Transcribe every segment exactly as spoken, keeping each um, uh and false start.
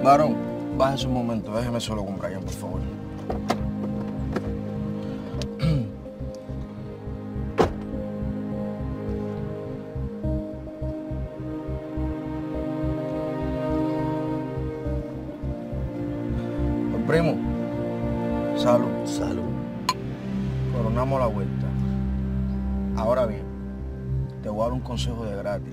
Varón, bájese un momento, déjeme solo con Brian, por favor. Primo, salud. Salud. Coronamos la vuelta. Ahora bien, te voy a dar un consejo de gratis.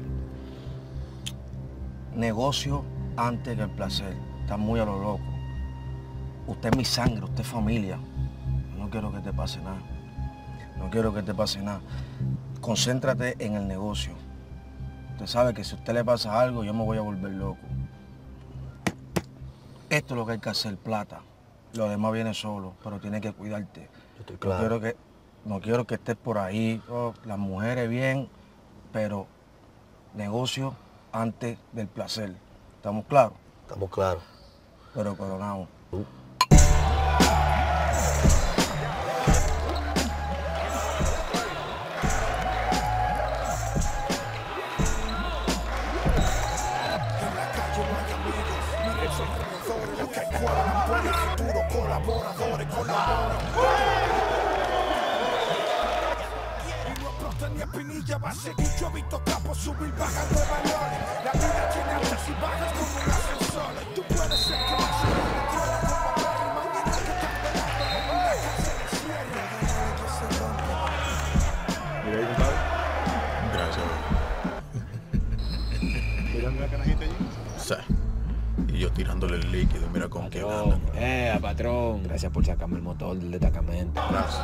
Negocio antes que el placer. Estás muy a lo loco. Usted es mi sangre, usted es familia. No quiero que te pase nada. No quiero que te pase nada. Concéntrate en el negocio. Usted sabe que si a usted le pasa algo, yo me voy a volver loco. Esto es lo que hay que hacer, plata. Lo demás viene solo, pero tienes que cuidarte. Yo estoy claro. No quiero que, no quiero que estés por ahí, oh, las mujeres bien, pero negocio antes del placer. ¿Estamos claros? Estamos claros. Pero coronamos. Uh. Colaboradores, colaboradores. Y no explota ni espinilla, va a seguir. Yo he visto capos subir, bajar de valores. La vida tiene altas y bajas como un ascensor. Tú puedes ser que más se me quiera como papel y mañana que te velando como una casa de cierre. Mira ahí, compadre. Gracias. ¿Tirando la canajita allí? Sí. Y yo tirándole el líquido, mira con qué gana. Eh, patrón. Gracias por sacarme el motor del destacamento. Gracias.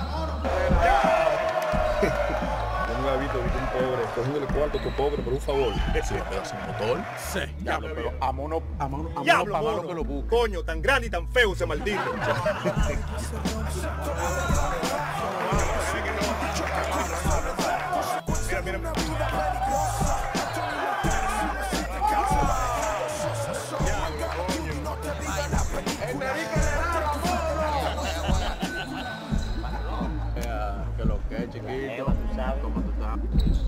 Yo nunca he visto que un pobre cogiéndole cuarto a tu pobre por un favor. Sí, me das un motor. Sí. Diablo, pero a mono, a mono, a mono, Diablo, pa' mano mono. que lo busque. Coño, tan grande y tan feo ese maldito. Mira, mira, mira. Que lo que, chiquito. ¿Cómo tú estás?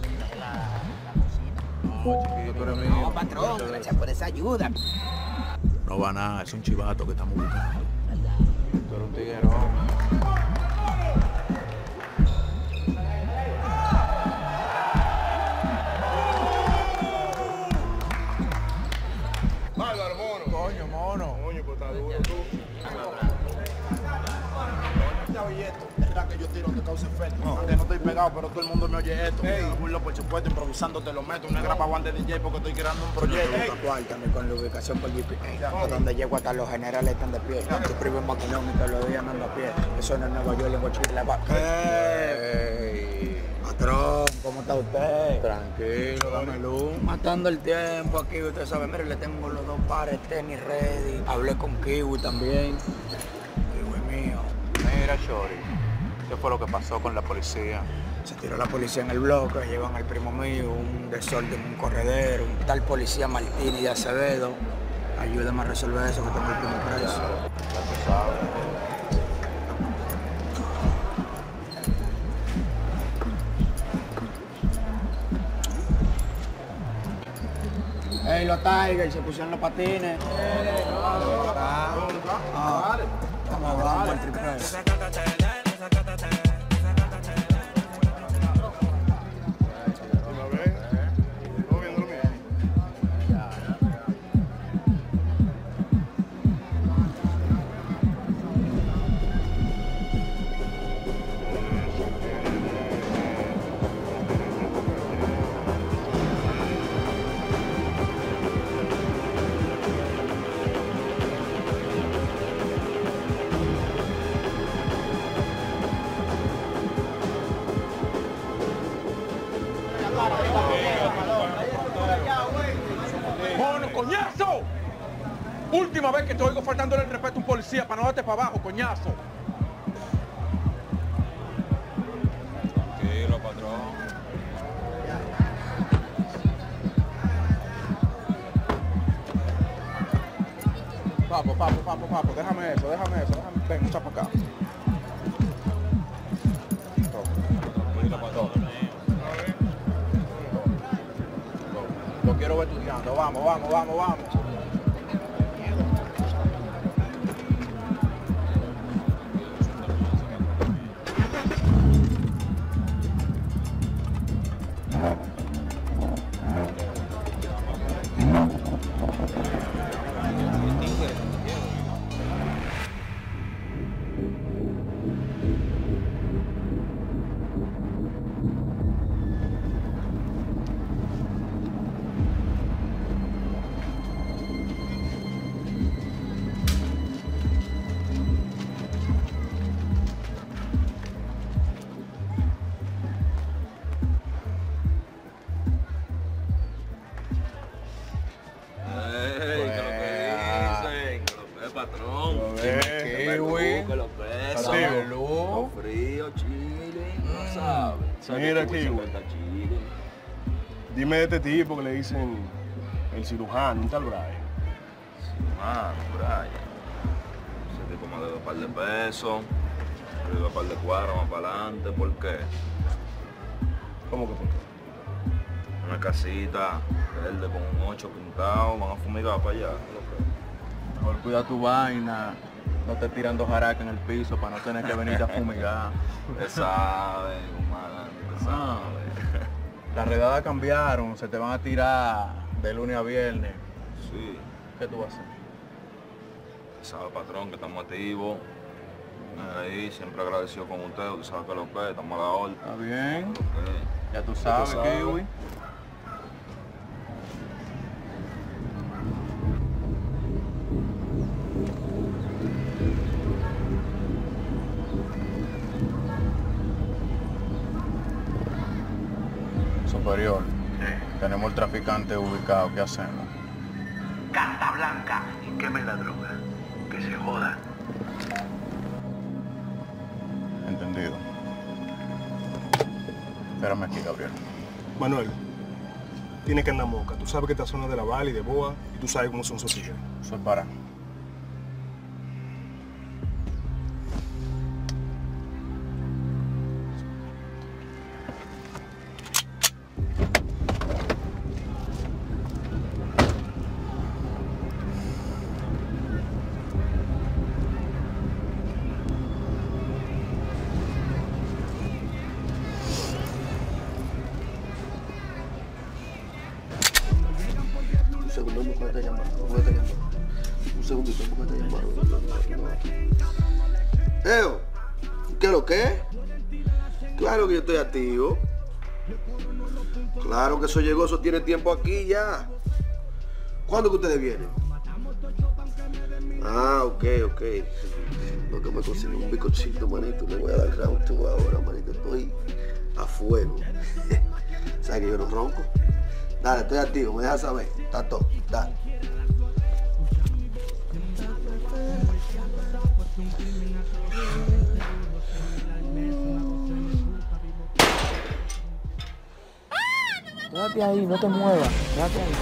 No, chiquito, tú eres mío. No, patrón, gracias por esa ayuda. No va nada, es un chivato que estamos buscando. Tú eres un tiguerón. Bárbaro, mono. Coño, mono. Coño, pues está duro tú. Oye, esto, deja que yo tiro te causa efecto. No. Aunque no estoy pegado, pero todo el mundo me oye esto. Hey. Me burlo, por supuesto, improvisando te lo meto. Una grapa one de D J porque estoy creando un proyecto. Hey. Tatuártame con la ubicación por G P S. Donde llego hasta los generales están de pie. Tu primo es maquinón y todos los días ando a pie. Eso no es Nueva York, en Guachile la vaca. Hey. Patrón, ¿cómo está usted? Tranquilo, dame luz. Matando el tiempo aquí, usted sabe. Mire, le tengo los dos pares tenis ready. Hablé con Kiwi también. Kiwi mío. Mira, Shorty, ¿qué fue lo que pasó con la policía? Se tiró la policía en el bloque, llevan al primo mío, un desorden, un corredero, un tal policía Martínez de Acevedo. Ayúdame a resolver eso, que tengo el primo preso. Ya tú sabes. Ey, los Tigers se pusieron los patines. Ah, vamos a ver el triple. ¡Mono, coñazo! Última vez que te oigo faltándole el respeto a un policía para no darte para abajo, coñazo. Tranquilo, patrón. Papo, papo, papo, papo, déjame eso, déjame eso, déjame. Ven, echa para acá. Tranquilo, patrón. Lo quiero ver estudiando. Vamos, vamos, vamos, vamos. sabes. Mira aquí, güey. Dime de este tipo que le dicen el cirujano, un tal Brian. Ah, Brian. Ese tipo me debe un par de pesos, me debe un par de cuadros más para adelante. ¿Por qué? ¿Cómo que por qué? Una casita verde con un ocho pintado, van a fumigar para allá. Mejor cuida tu vaina, no te tirando jaraca en el piso para no tener que venir a fumigar. Usted sabe, humana, usted sabe. Las redadas cambiaron, se te van a tirar de lunes a viernes. Sí. ¿Qué tú vas a hacer? Sabe, patrón, que estamos activos. Ahí, siempre agradecido con usted, usted sabe que lo que estamos a la orden. Está bien. Okay. Ya tú sabes, sabes. Kiwi. Superior, tenemos el traficante ubicado, ¿qué hacemos? Carta blanca y quemen la droga. Que se joda. Entendido. Espérame aquí, Gabriel. Manuel, tienes que andar moca. Tú sabes que esta zona de la Valle y de Boa y tú sabes cómo son esos tigres. Eso es para. Eo, ¿qué es lo que? Claro que yo estoy activo. Claro que eso llegó, eso tiene tiempo aquí ya. ¿Cuándo que ustedes vienen? Ah, ok, ok. Lo que me consigo un bicochito, manito. Le voy a dar round two ahora, manito. Estoy a fuego. ¿Sabes que yo no ronco? Dale, estoy activo, me dejas saber. Está todo, dale. Quédate ahí, no te muevas. Quédate ahí.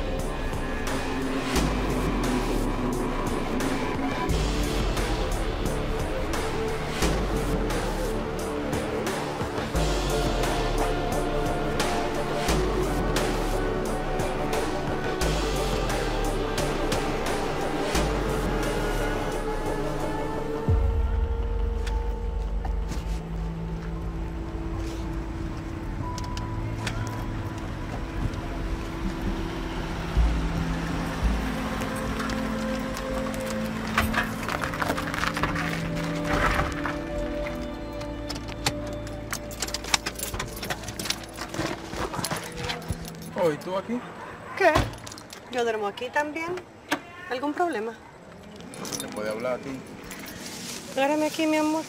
Oh, ¿y tú aquí? ¿Qué? Yo duermo aquí también. ¿Algún problema? ¿Se puede hablar aquí? Agárrame aquí, mi amor.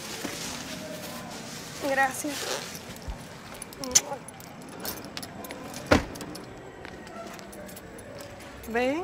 Gracias. ¿Ven?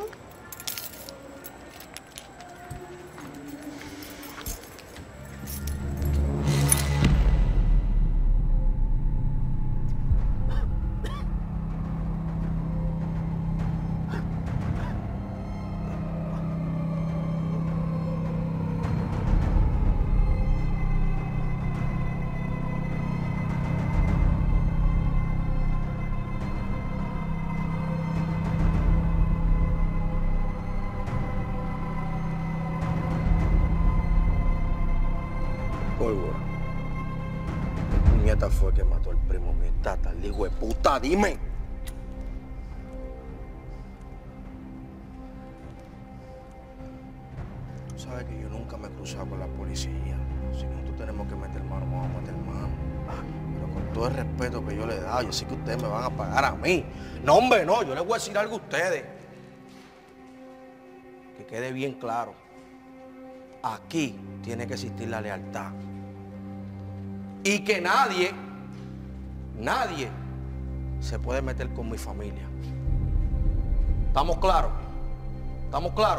Pólvora. Mi nieta fue que mató al primo mi tata, el hijo de puta, dime. Tú sabes que yo nunca me he cruzado con la policía. Si nosotros tenemos que meter mano, vamos a meter mano. Pero con todo el respeto que yo le he dado, yo sé que ustedes me van a pagar a mí. No, hombre, no, yo les voy a decir algo a ustedes. Que quede bien claro. Aquí tiene que existir la lealtad. Y que nadie, nadie se puede meter con mi familia. ¿Estamos claros? ¿Estamos claros?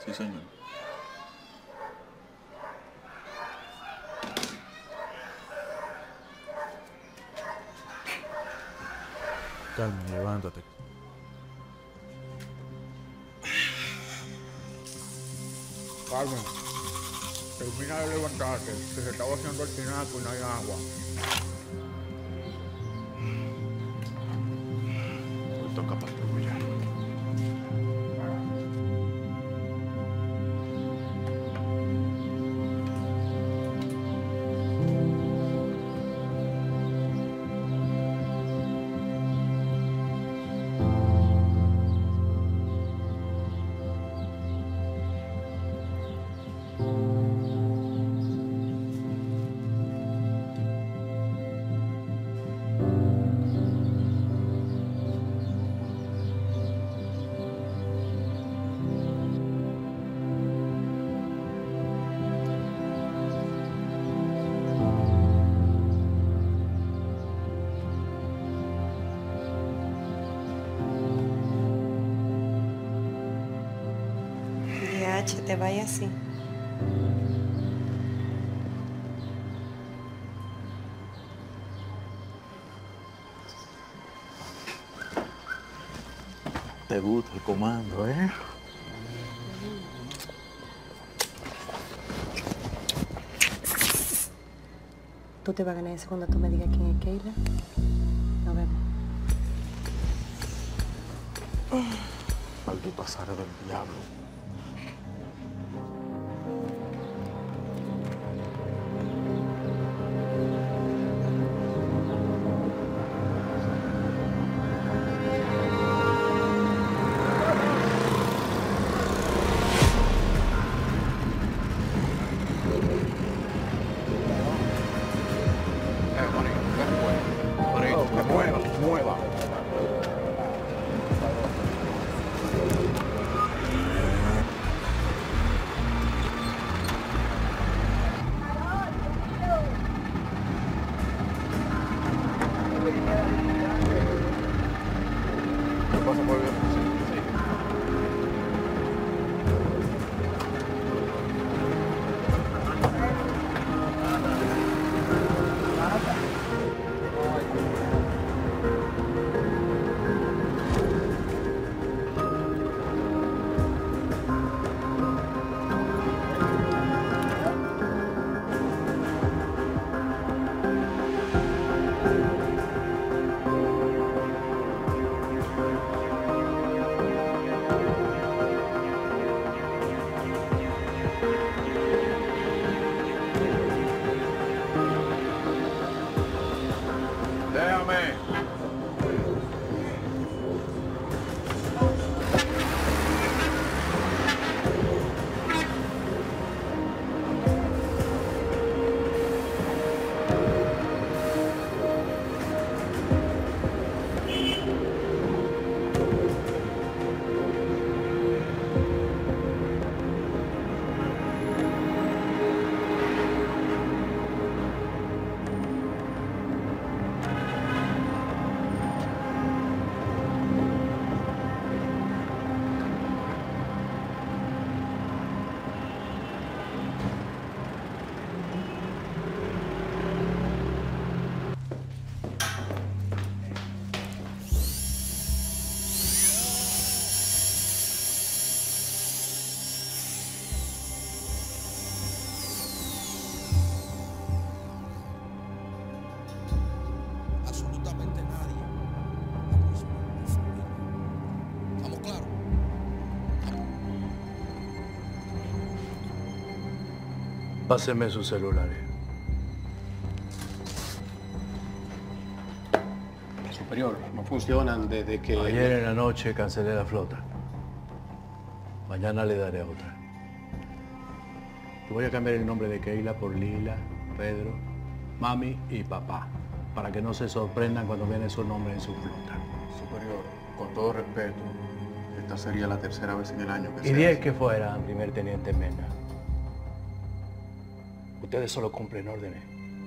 Sí, señor. Carmen, levántate. Carmen, termina de levantarte, que se estaba haciendo el tinaco y no hay agua. Hoy toca patrullar. Te vaya así. Te gusta el comando, ¿eh? Tú te vas a ganar eso cuando tú me digas quién es Keila. Nos vemos. Maldito azar del diablo. Páseme sus celulares. Superior, no funcionan desde que... Ayer en la noche cancelé la flota. Mañana le daré otra. Te voy a cambiar el nombre de Keila por Lila, Pedro, Mami y Papá, para que no se sorprendan cuando vean esos nombres en su flota. Superior, con todo respeto, esta sería la tercera vez en el año que Y se diez hace. que fuera, primer teniente Mena. Ustedes solo cumplen órdenes.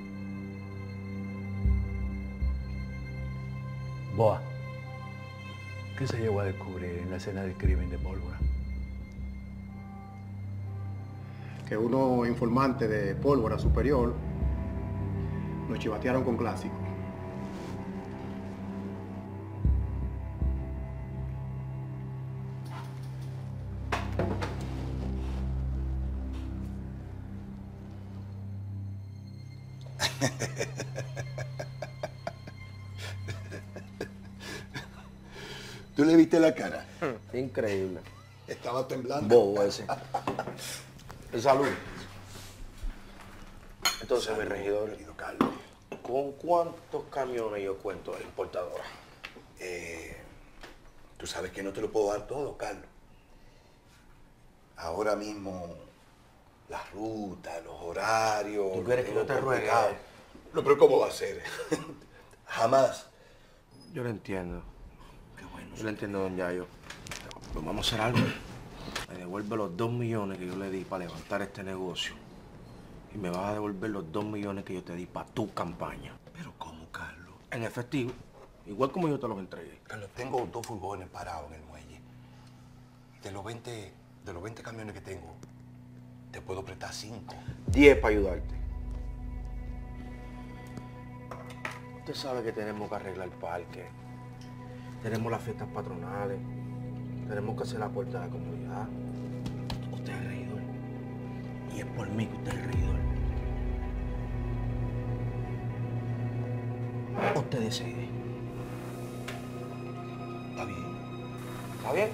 Boa, ¿qué se llegó a descubrir en la escena del crimen de Pólvora? que unos informantes de pólvora superior nos chivatearon con clásico. ¿Tú le viste la cara? Increíble. Estaba temblando. Bobo ese. Salud. Entonces, Salud, mi regidor, querido Carlos. ¿Con cuántos camiones yo cuento de la importadora? Eh, tú sabes que no te lo puedo dar todo, Carlos. Ahora mismo, las rutas, los horarios... ¿Tú quieres que yo te ruegue? No, pero ¿cómo va a ser? Jamás. Yo lo entiendo. Qué bueno. Yo lo entiendo, don Yayo. Pero vamos a hacer algo. Me devuelve los dos millones que yo le di para levantar este negocio. Y me vas a devolver los dos millones que yo te di para tu campaña. ¿Pero cómo, Carlos? En efectivo. Igual como yo te los entregué. Carlos, tengo dos furgones parados en el muelle. De los veinte, de los veinte camiones que tengo, te puedo prestar cinco. diez para ayudarte. Usted sabe que tenemos que arreglar el parque. Tenemos las fiestas patronales. Tenemos que hacer la puerta de la comunidad. Usted es el regidor. Y es por mí que usted es el regidor. Usted decide. Está bien. ¿Está bien?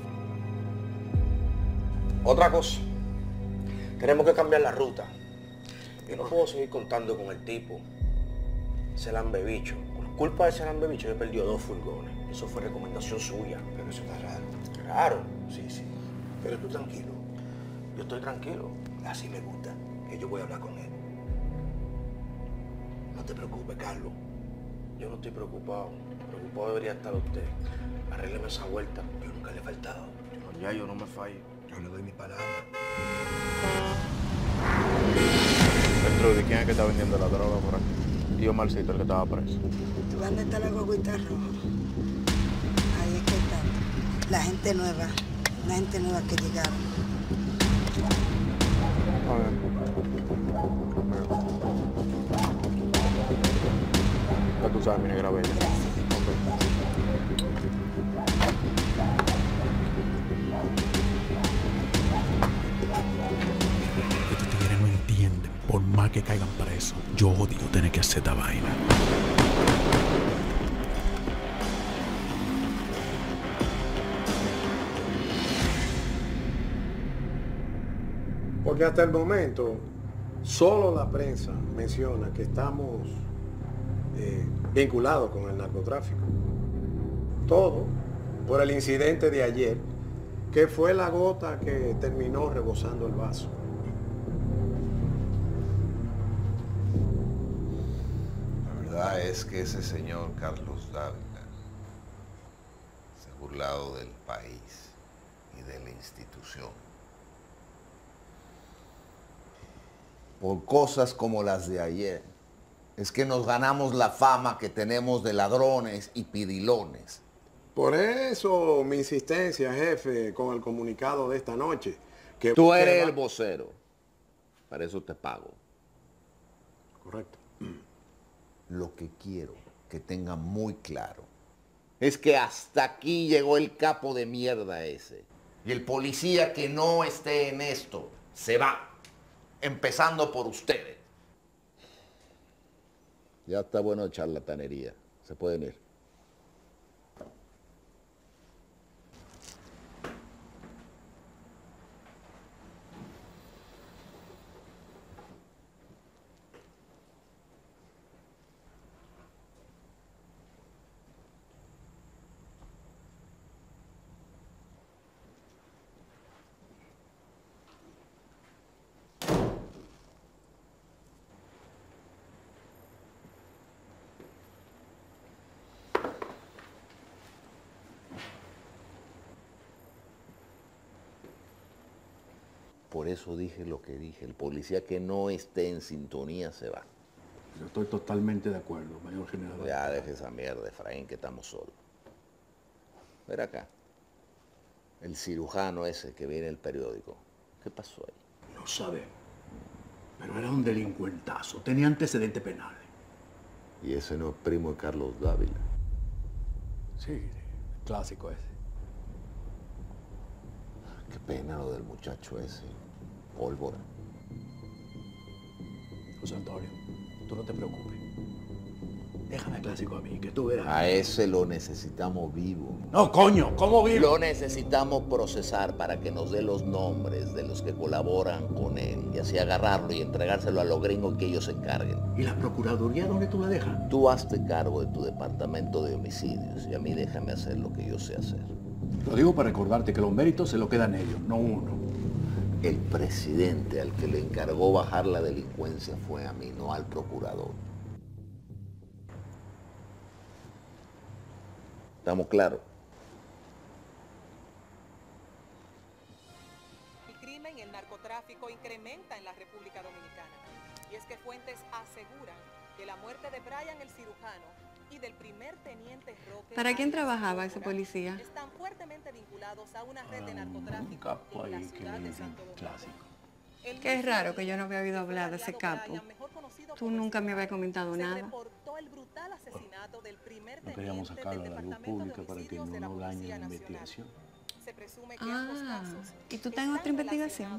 Otra cosa. Tenemos que cambiar la ruta. Yo no puedo seguir contando con el tipo. Ese lambebicho. Por culpa de ese lambebicho yo he perdido dos furgones. Eso fue recomendación suya. Pero eso está raro. Raro. Sí, sí. Pero tú tranquilo. Yo estoy tranquilo. Así me gusta. Que yo voy a hablar con él. No te preocupes, Carlos. Yo no estoy preocupado. Preocupado debería estar usted. Arrégleme esa vuelta. Yo nunca le he faltado. No, ya yo no me fallo. Yo le doy mi palabra. El Trudy, ¿quién es que está vendiendo la droga por aquí? Y Omarcito, el que estaba preso. ¿Dónde está la guaguita roja? Ahí es que está. La gente nueva. La gente nueva que llegaron. A ver. Ya tú sabes, mi negra bella. Estos tigres no entienden. Por más que caigan presos, yo odio tener que hacer esta vaina. Porque hasta el momento, solo la prensa menciona que estamos eh, vinculados con el narcotráfico. Todo por el incidente de ayer, que fue la gota que terminó rebosando el vaso. La verdad es que ese señor Carlos Dávila se ha burlado del país y de la institución. Por cosas como las de ayer, es que nos ganamos la fama que tenemos de ladrones y pidilones. Por eso mi insistencia, jefe, con el comunicado de esta noche. Que Tú eres el vocero, para eso te pago. Correcto. Lo que quiero que tengan muy claro es que hasta aquí llegó el capo de mierda ese. Y el policía que no esté en esto se va. Empezando por ustedes. Ya está bueno de charlatanería. Se pueden ir. Por eso dije lo que dije. El policía que no esté en sintonía se va. Yo estoy totalmente de acuerdo, mayor general. Ya deje esa mierda, Efraín, que estamos solos. Ver acá. El cirujano ese que viene en el periódico. ¿Qué pasó ahí? No, Lo sabemos. Pero era un delincuentazo, tenía antecedentes penales. Y ese no es primo de Carlos Dávila. Sí, clásico ese. Qué pena lo del muchacho ese. Pólvora. José Antonio, tú no te preocupes. Déjame clásico a mí, que tú verás. A ese lo necesitamos vivo. No, coño, ¿cómo vivo? Lo necesitamos procesar para que nos dé los nombres de los que colaboran con él y así agarrarlo y entregárselo a los gringos que ellos se encarguen. ¿Y la procuraduría dónde tú la dejas? Tú hazte cargo de tu departamento de homicidios y a mí déjame hacer lo que yo sé hacer. Lo digo para recordarte que los méritos se lo quedan ellos, no uno. El presidente al que le encargó bajar la delincuencia fue a mí, no al procurador. ¿Estamos claros? El crimen y el narcotráfico incrementa en la República Dominicana. Y es que fuentes aseguran que la muerte de Brian el cirujano y del primer teniente Roque... ¿Para quién trabajaba ese policía? Están fuertemente vinculados a una red de Un narcotráfico capo en la ahí que ciudad le de dicen Santo Domingo. clásico. Qué raro que yo no había oído hablar de ese capo. Tú nunca me habías comentado nada. No queríamos sacarlo a la luz pública para que no nos dañe la investigación. Ah, ¿y tú estás en otra investigación?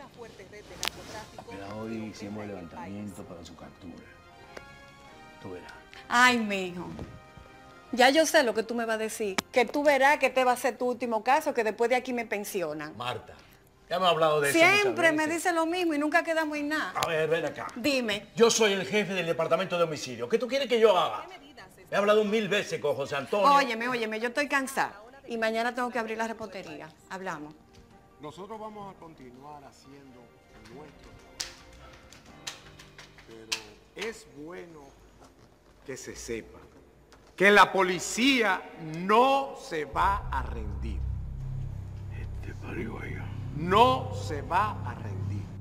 Mira, hoy hicimos el levantamiento para su captura. Tú verás. Ay, mijo. Ya yo sé lo que tú me vas a decir. Que tú verás que este va a ser tu último caso, que después de aquí me pensionan. Marta, ya me has hablado de eso Siempre muchas me veces. dice lo mismo y nunca quedamos en nada. A ver, ven acá. Dime. Yo soy el jefe del departamento de homicidio. ¿Qué tú quieres que yo haga? He hablado mil veces con José Antonio. Óyeme, óyeme, yo estoy cansada. Y mañana tengo que abrir la reportería. Hablamos. Nosotros vamos a continuar haciendo nuestro trabajo. Pero es bueno que se sepa que la policía no se va a rendir. Este parió ahí. No se va a rendir.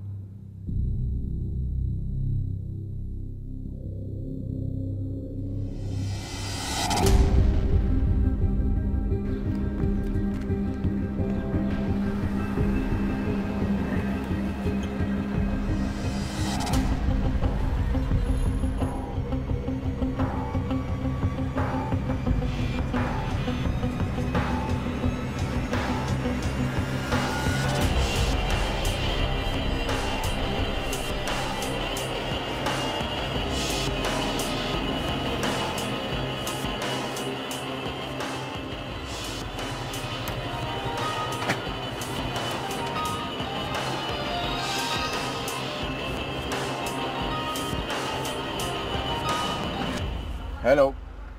Hello.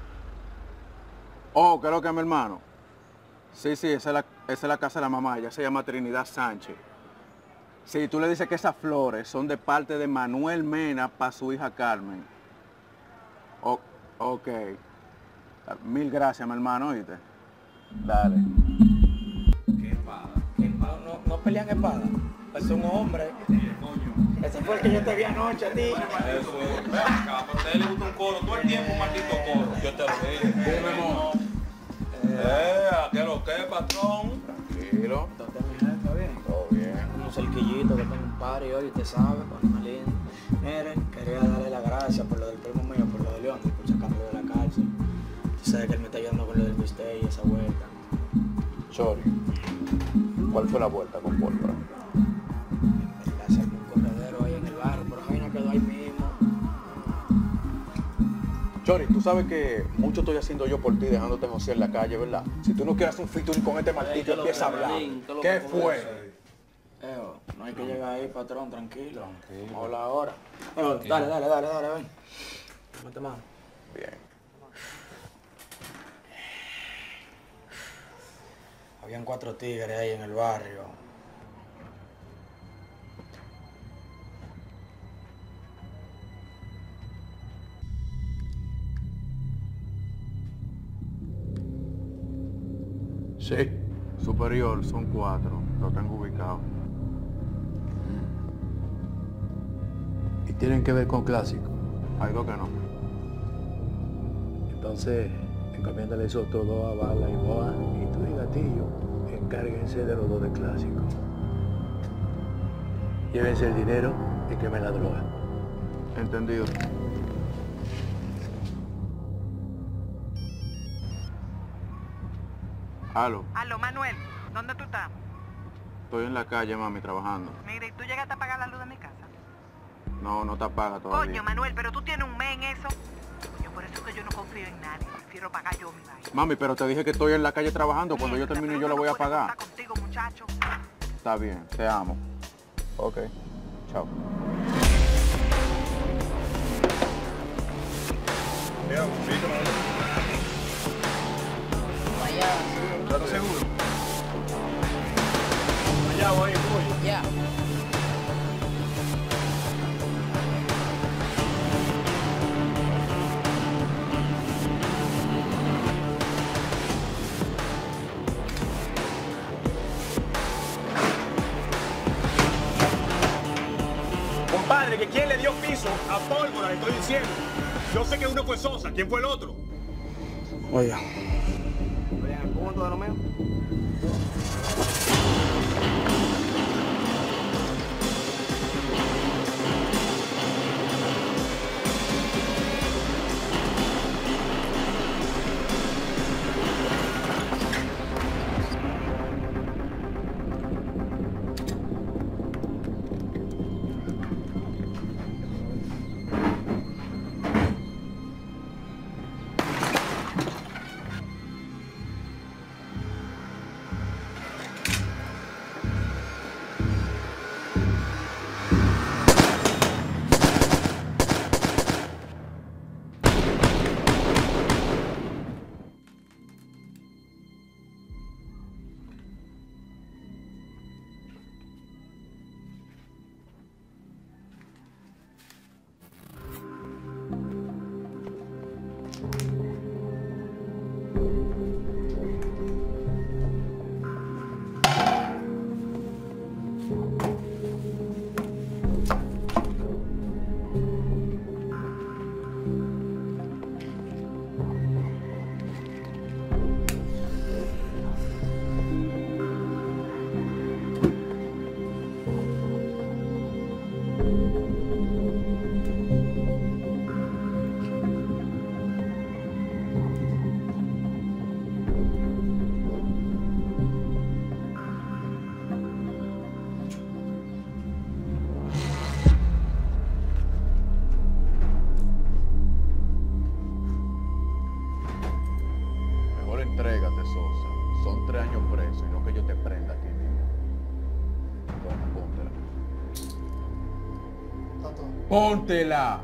Oh, ¿qué es lo que es mi hermano? Sí, sí, esa es, la, esa es la casa de la mamá, ella se llama Trinidad Sánchez. Sí, tú le dices que esas flores son de parte de Manuel Mena para su hija Carmen. O, ok. Mil gracias, mi hermano, ¿oíste? Dale. ¿Qué espada? ¿Qué espada? No, no pelean espada. Es un hombre. Ese fue el que yo te vi anoche a ti. Eso, ven acá, a usted le gusta un coro todo el tiempo, un maldito coro. Yo te lo dije. Dime, amor. Eh, ¿qué lo que, patrón? Tranquilo. ¿Dónde mi jefe? ¿Bien? Todo bien. Un cerquillito que tengo un party hoy, usted sabe, con una linda. Miren, quería darle las gracias por lo del primo mío, por lo de León, por sacarlo de la cárcel. Usted sabe que él me está ayudando con lo del bistec y esa vuelta. Sorry. ¿Cuál fue la vuelta con pólvora? Hacer un corredero ahí en el barrio, pero Jaina quedó ahí mismo. Chori, tú sabes que mucho estoy haciendo yo por ti, dejándote José en la calle, ¿verdad? Si tú no quieres hacer un featuring con este maldito, empieza a hablar. ¿Qué fue? Eo, no hay que llegar ahí, patrón, tranquilo. Hola ahora. Eo, dale, dale, dale, dale, ven. Mete mano. Bien. Habían cuatro tigres ahí en el barrio. Sí. Superior, son cuatro. Lo tengo ubicado. ¿Y tienen que ver con clásico? Hay dos que no. Entonces, encomiéndale esos otros dos a Bala y Boa y tú y Gatillo, encárguense de los dos de clásico. Llévense el dinero y quemen la droga. Entendido. Aló, Aló, Manuel, ¿dónde tú estás? estoy en la calle, mami, trabajando. Mira, ¿y tú llegaste a pagar la luz de mi casa? No, no te apaga todavía. Coño, Manuel, pero tú tienes un mes en eso. Coño, por eso es que yo no confío en nadie. Prefiero pagar yo mi vaina. Mami, pero te dije que estoy en la calle trabajando. Cuando yo termine yo la voy a pagar. Contigo, muchacho. Está bien, te amo. Ok, chao. ¿Estás seguro? Allá voy, voy. Ya. Compadre, que quién le dio piso a Pólvora, le estoy diciendo. Yo sé que uno fue Sosa, ¿quién fue el otro? Oye. ¿Cómo todo lo mío? Entrégate, Sosa. Son tres años preso y no que yo te prenda aquí mismo. Toma, póntela. ¡Póntela!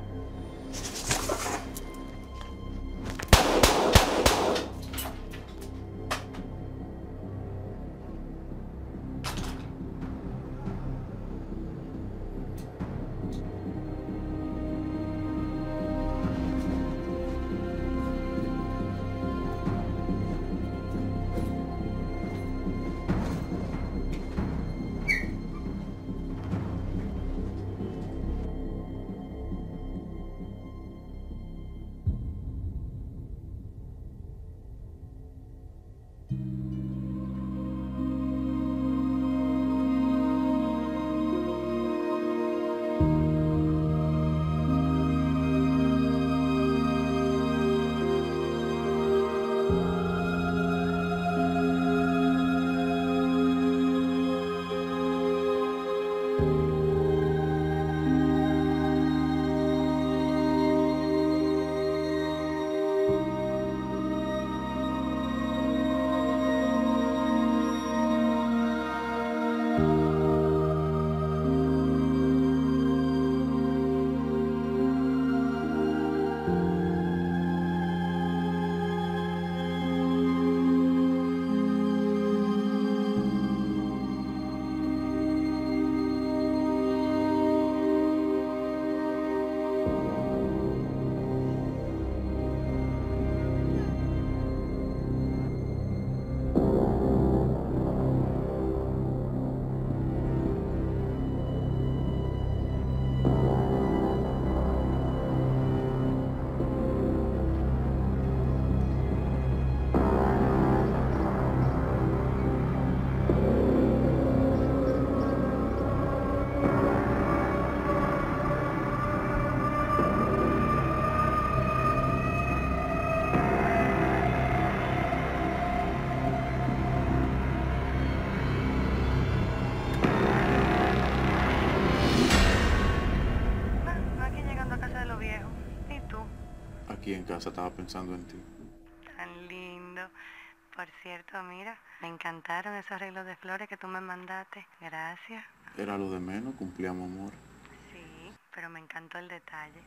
Aquí en casa estaba pensando en ti. Tan lindo. Por cierto, mira, me encantaron esos arreglos de flores que tú me mandaste. Gracias. Era lo de menos, cumplíamos amor. Sí, pero me encantó el detalle.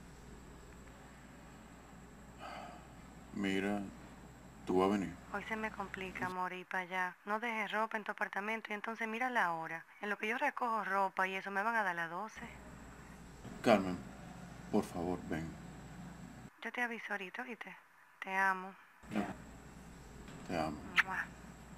Mira, tú vas a venir. Hoy se me complica, amor, ir para allá. No dejes ropa en tu apartamento y entonces mira la hora. En lo que yo recojo ropa y eso me van a dar las doce. Carmen, por favor, ven. Yo te aviso ahorita, ¿oíste? Te amo. Te amo. Mua.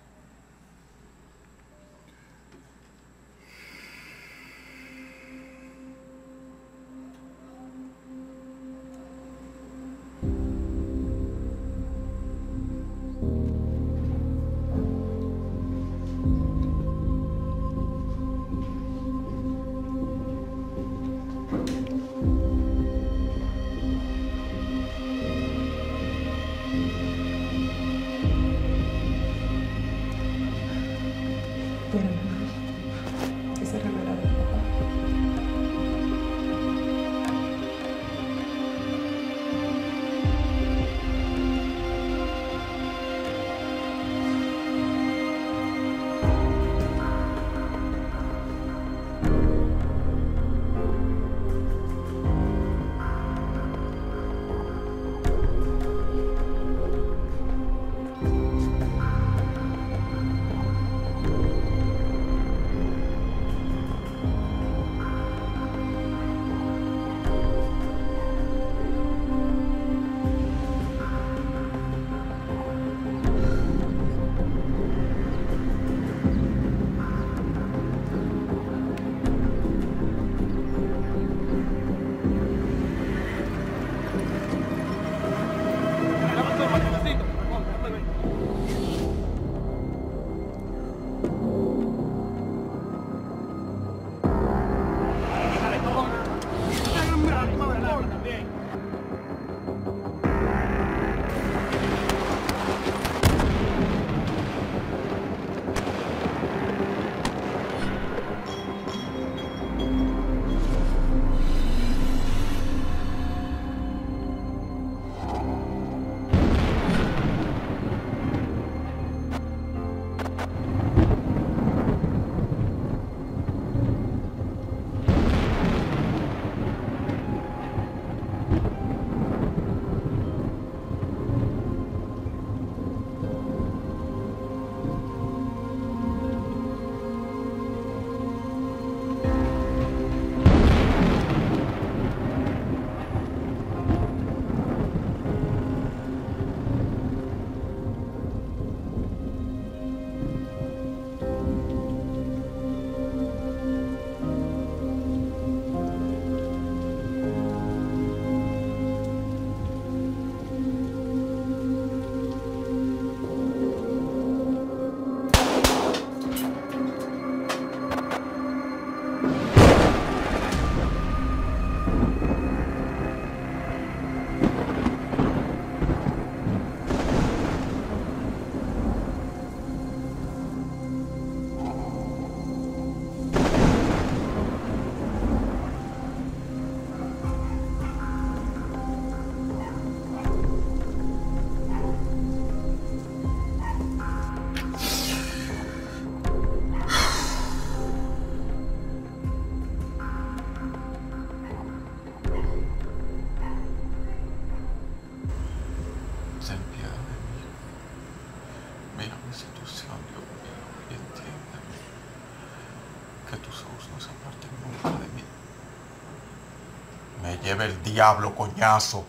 Lleve el diablo, coñazo.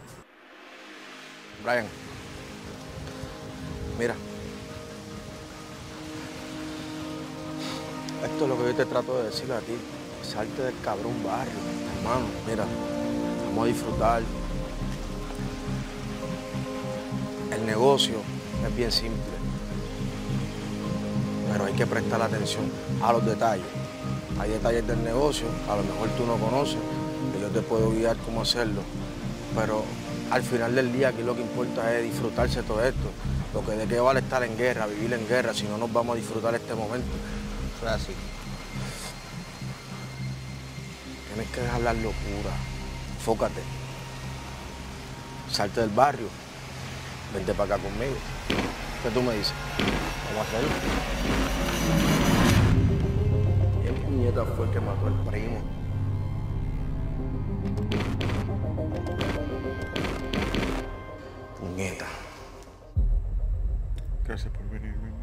Brian, mira. Esto es lo que yo te trato de decir a ti. Salte del cabrón barrio, hermano. Mira, vamos a disfrutar. El negocio es bien simple, pero hay que prestar atención a los detalles. Hay detalles del negocio, a lo mejor tú no conoces, que yo te puedo guiar cómo hacerlo, pero al final del día aquí lo que importa es disfrutarse todo esto. Lo que de qué vale estar en guerra, vivir en guerra, si no nos vamos a disfrutar este momento. Eso es así. Tienes que dejar la locura. Enfócate. salte del barrio, vente para acá conmigo. ¿Qué tú me dices? Vamos a hacerlo. ¿Qué puñeta fue el que mató al primo? Puñeta. Gracias por venir, mi amor.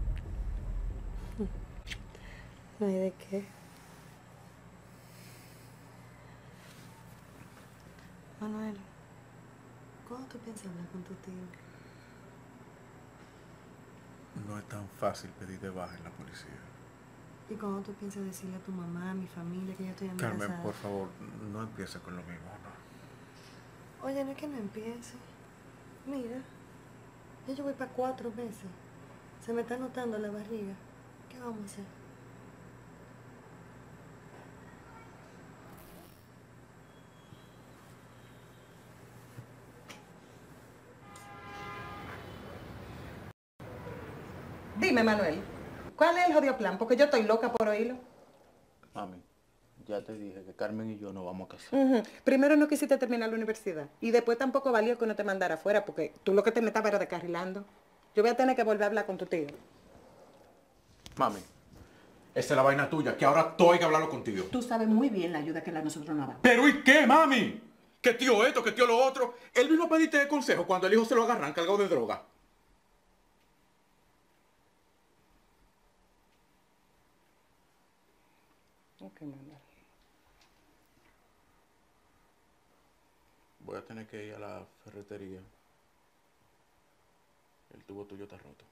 No hay de qué. Manuel, ¿cuándo tú piensas hablar con tu tío? No es tan fácil pedir de baja en la policía. ¿Y cuándo tú piensas decirle a tu mamá, a mi familia, que yo estoy embarazada? Carmen, por favor, no empieces con lo mismo, ¿no? Oye, no es que no empiece. Mira, ya yo voy para cuatro meses. Se me está notando la barriga. ¿Qué vamos a hacer? Dime, Manuel, ¿cuál es el jodido plan? Porque yo estoy loca por oírlo. Mami, ya te dije que Carmen y yo nos vamos a casar. Uh-huh. Primero no quisiste terminar la universidad y después tampoco valió que no te mandara afuera porque tú lo que te me estabas era descarrilando. Yo voy a tener que volver a hablar con tu tío. Mami, esa es la vaina tuya, que ahora tengo que hablarlo contigo. Tú sabes muy bien la ayuda que la nosotros nos da. ¿Pero y qué, mami? ¿Qué tío esto, qué tío lo otro? Él vino a pedirte de consejo cuando el hijo se lo agarran cargado de droga. Ok, Manuel. Voy a tener que ir a la ferretería. El tubo tuyo está roto.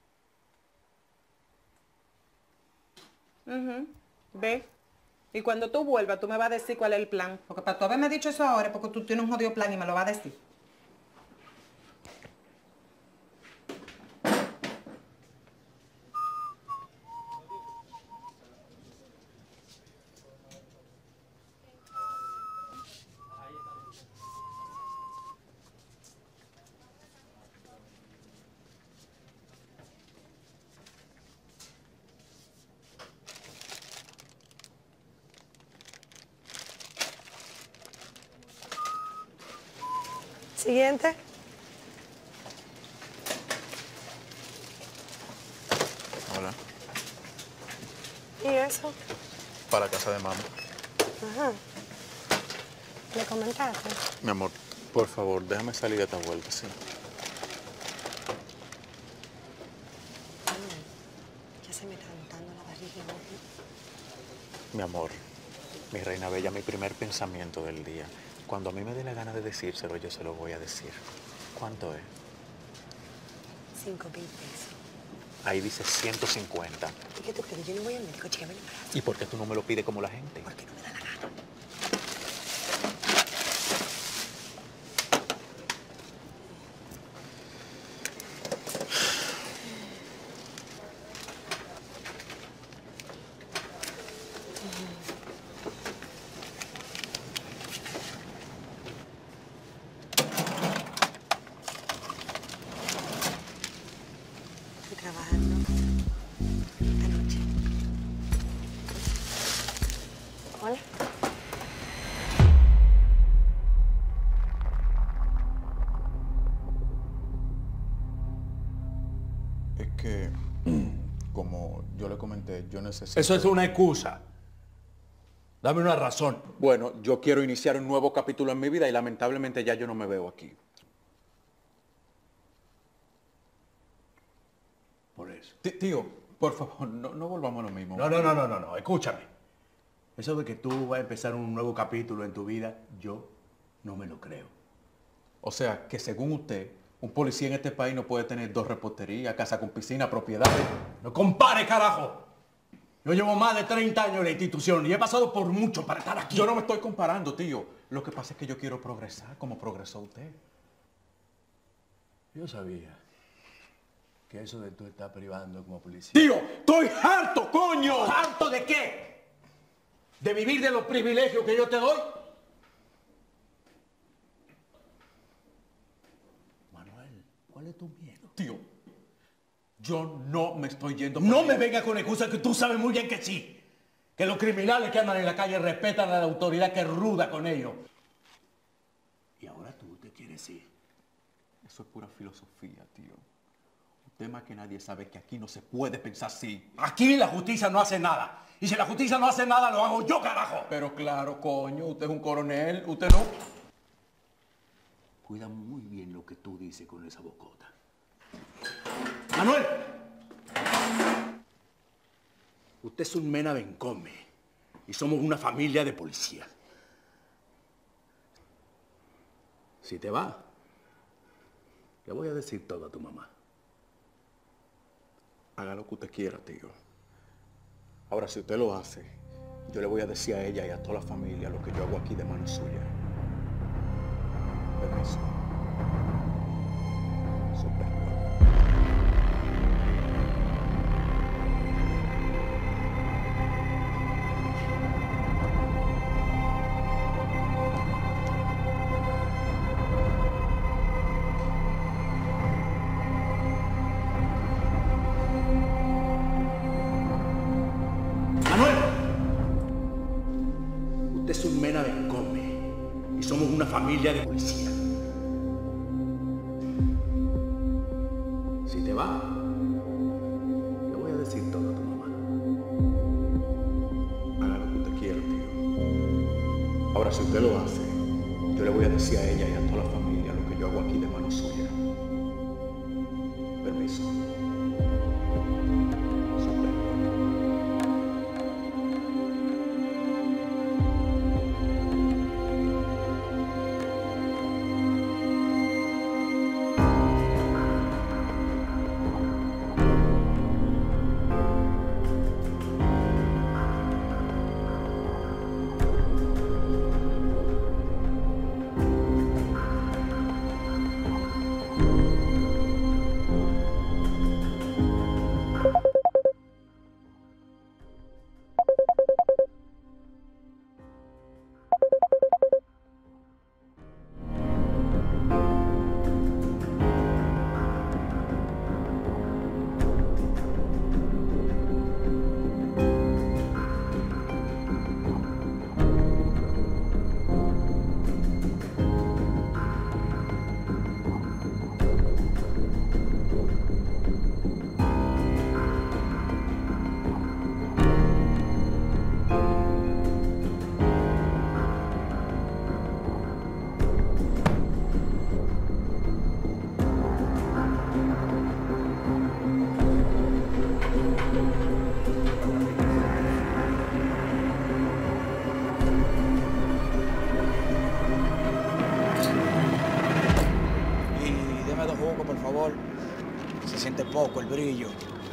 Uh-huh. Ve. Y cuando tú vuelvas, tú me vas a decir cuál es el plan. Porque para tú haberme dicho eso ahora es porque tú tienes un jodido plan y me lo vas a decir. Siguiente. Hola. ¿Y eso? Para casa de mami. Ajá. ¿Le comentaste? Mi amor, por favor, déjame salir de esta vuelta, sí. Ya se me está notando la barriga. Mi amor, mi reina bella, mi primer pensamiento del día. Cuando a mí me dé la gana de decírselo, yo se lo voy a decir. ¿Cuánto es? Cinco mil pesos. Ahí dice ciento cincuenta. ¿Y qué tú crees? Yo no voy al médico, chica, ven para. ¿Y por qué tú no me lo pides como la gente? Porque no me da la gana. Trabajando esta noche. Hola. Es que, como yo le comenté, yo necesito... Eso es una excusa. Dame una razón. Bueno, yo quiero iniciar un nuevo capítulo en mi vida y lamentablemente ya yo no me veo aquí. Por eso. T- Tío, por favor, no, no volvamos a lo mismo. No, no, no, no, no, no, escúchame. Eso de que tú vas a empezar un nuevo capítulo en tu vida, yo no me lo creo. O sea, que según usted, un policía en este país no puede tener dos reposterías, casa con piscina, propiedades. ¡No compare, carajo! Yo llevo más de treinta años en la institución y he pasado por mucho para estar aquí. Yo no me estoy comparando, tío. Lo que pasa es que yo quiero progresar como progresó usted. Yo sabía que eso de tú estar privando como policía... ¡Tío! ¡Estoy harto, coño! ¿Harto de qué? ¿De vivir de los privilegios que yo te doy? Manuel, ¿cuál es tu miedo? Tío, yo no me estoy yendo... No me vengas con excusas que tú sabes muy bien que sí. Que los criminales que andan en la calle respetan a la autoridad que es ruda con ellos. Y ahora tú te quieres ir. Eso es pura filosofía, tío. Un tema que nadie sabe que aquí no se puede pensar así. Aquí la justicia no hace nada. Y si la justicia no hace nada, lo hago yo, carajo. Pero claro, coño, usted es un coronel, usted no... Cuida muy bien lo que tú dices con esa bocota. ¡Manuel! Usted es un mena Bencome y somos una familia de policía. Si te va, le voy a decir todo a tu mamá. Haga lo que usted quiera, tío. Ahora, si usted lo hace, yo le voy a decir a ella y a toda la familia lo que yo hago aquí de mano suya. Permiso. Super. Usted es un mena Bencome y somos una familia de policía. Si te va, le voy a decir todo a tu mamá. Haga lo que usted quiera, tío. Ahora, si usted lo hace, yo le voy a decir a ella y a toda la familia lo que yo hago aquí de mano suya. Permiso. Se siente poco el brillo.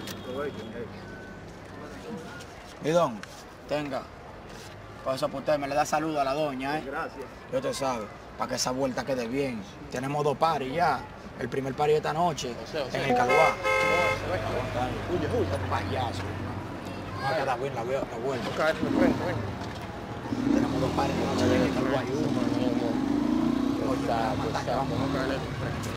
Y don, tenga. Por eso por usted me le da saludo a la doña, ¿eh? Gracias. Yo te sabe, para que esa vuelta quede bien. Tenemos dos paris ya. El primer pari esta noche, o sea, o sea, en el Caluá. Huye, huye. Payaso. Va a quedar bien la, la vuelta. Tenemos dos paris esta noche en el Caluá y uno. Vamos a caerle de frente.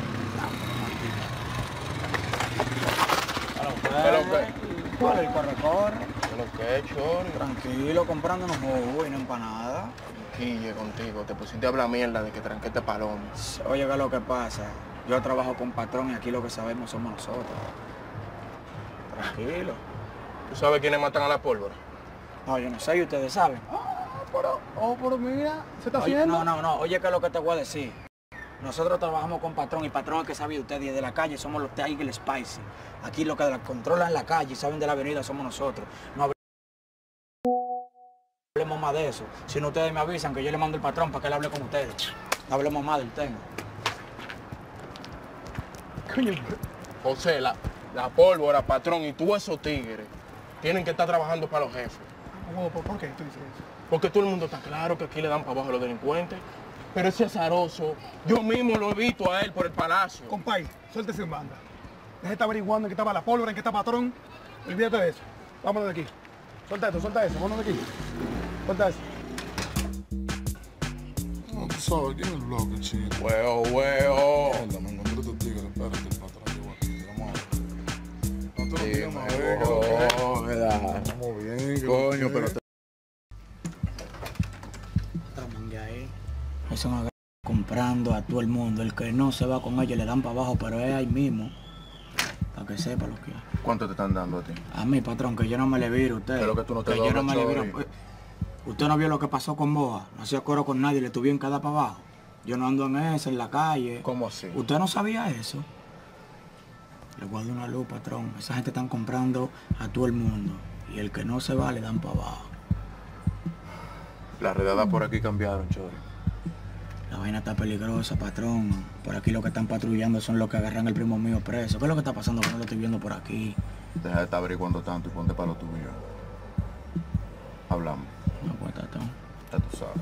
¿Pero qué? ¿Cuál es el corre-corre? ¿Pero qué, Chori? Tranquilo, comprando unos jugos y una empanada. Quille contigo, te pusiste a hablar mierda de que tranquete paloma. Oye, ¿qué es lo que pasa? Yo trabajo con patrón y aquí lo que sabemos somos nosotros. Tranquilo. ¿Tú sabes quiénes matan a la pólvora? No, yo no sé, y ustedes saben. Ah, pero, oh, pero mira, se está Oye, haciendo. no, no, no, oye, ¿qué es lo que te voy a decir? Nosotros trabajamos con patrón y patrón es que sabe usted y de la calle somos los Tiger Spicy. Aquí lo que la controlan en la calle y saben de la avenida somos nosotros. No hablemos más de eso. Si no ustedes me avisan que yo le mando el patrón para que él hable con ustedes. No hablemos más del tema. Coño, José, la, la pólvora, patrón y tú esos tigres tienen que estar trabajando para los jefes. ¿Por qué tú dices eso? Porque todo el mundo está claro que aquí le dan para abajo a los delincuentes. Pero ese azaroso, yo mismo lo he visto a él por el palacio. Compay, suéltese en banda. Deje de estar averiguando en qué estaba la pólvora, en qué está patrón. Olvídate de eso. Vámonos de aquí. Suelta esto, suelta eso, vámonos de aquí. Suelta eso. No, tú sabes, ¿quién es el bloque, chico? Huevo, huevo. Mierda, me encontré estos tigres, espérate, el patrón llegó aquí. Vamos a ver. No te lo digas más, huevo. Estamos bien. Coño, pero... Te... Eso me comprando a todo el mundo el que no se va con ellos, le dan para abajo, pero es ahí mismo. Para que sepa lo que es. ¿Cuánto te están dando a ti? A mí, patrón, que yo no me le viro a usted. Pero que tú no te que yo no doblas, me le viro. Chori. Usted no vio lo que pasó con Boa. No hacía coro con nadie, le tuvieron que dar para abajo. Yo no ando en eso, en la calle. ¿Cómo así? ¿Usted no sabía eso? Le guardo una luz, patrón. Esa gente están comprando a todo el mundo. Y el que no se va, le dan para abajo. Las redadas por aquí cambiaron, Chori. La vaina está peligrosa, patrón. Por aquí lo que están patrullando son los que agarran al primo mío preso. ¿Qué es lo que está pasando que no lo estoy viendo por aquí? Deja de estar averiguando tanto y ponte para lo tuyo. Hablamos. No, pues, tatón. Ya tú sabes.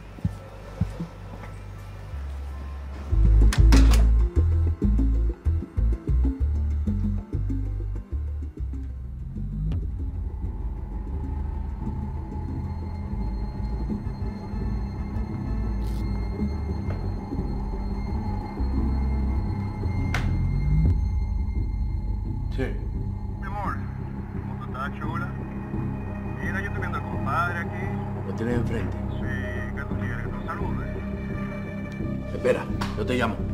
Sí. Mi amor, ¿cómo tú estás, chula? Mira, yo estoy viendo al compadre aquí. Lo tienes enfrente. Sí, ¿qué tú quieres? Que tú saludes. Espera, yo te llamo.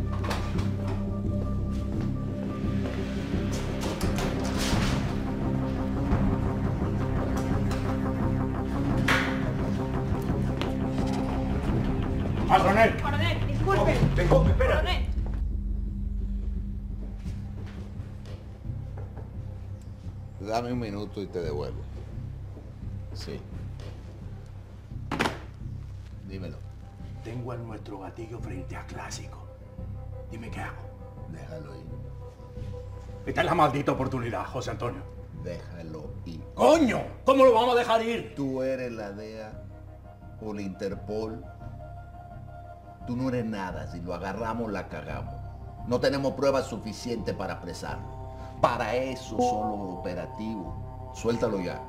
¡Ah, coronel! Coronel, disculpe. Disculpe, espera. Coronel. Dame un minuto y te devuelvo. Sí. Dímelo. Tengo a nuestro gatillo frente a Clásico. Dime qué hago. Déjalo ir. Esta es la maldita oportunidad, José Antonio. Déjalo ir. ¡Coño! ¿Cómo lo vamos a dejar ir? Tú eres la D E A o la Interpol. Tú no eres nada. Si lo agarramos, la cagamos. No tenemos pruebas suficientes para apresarlo. Para eso son los operativos. Suéltalo ya.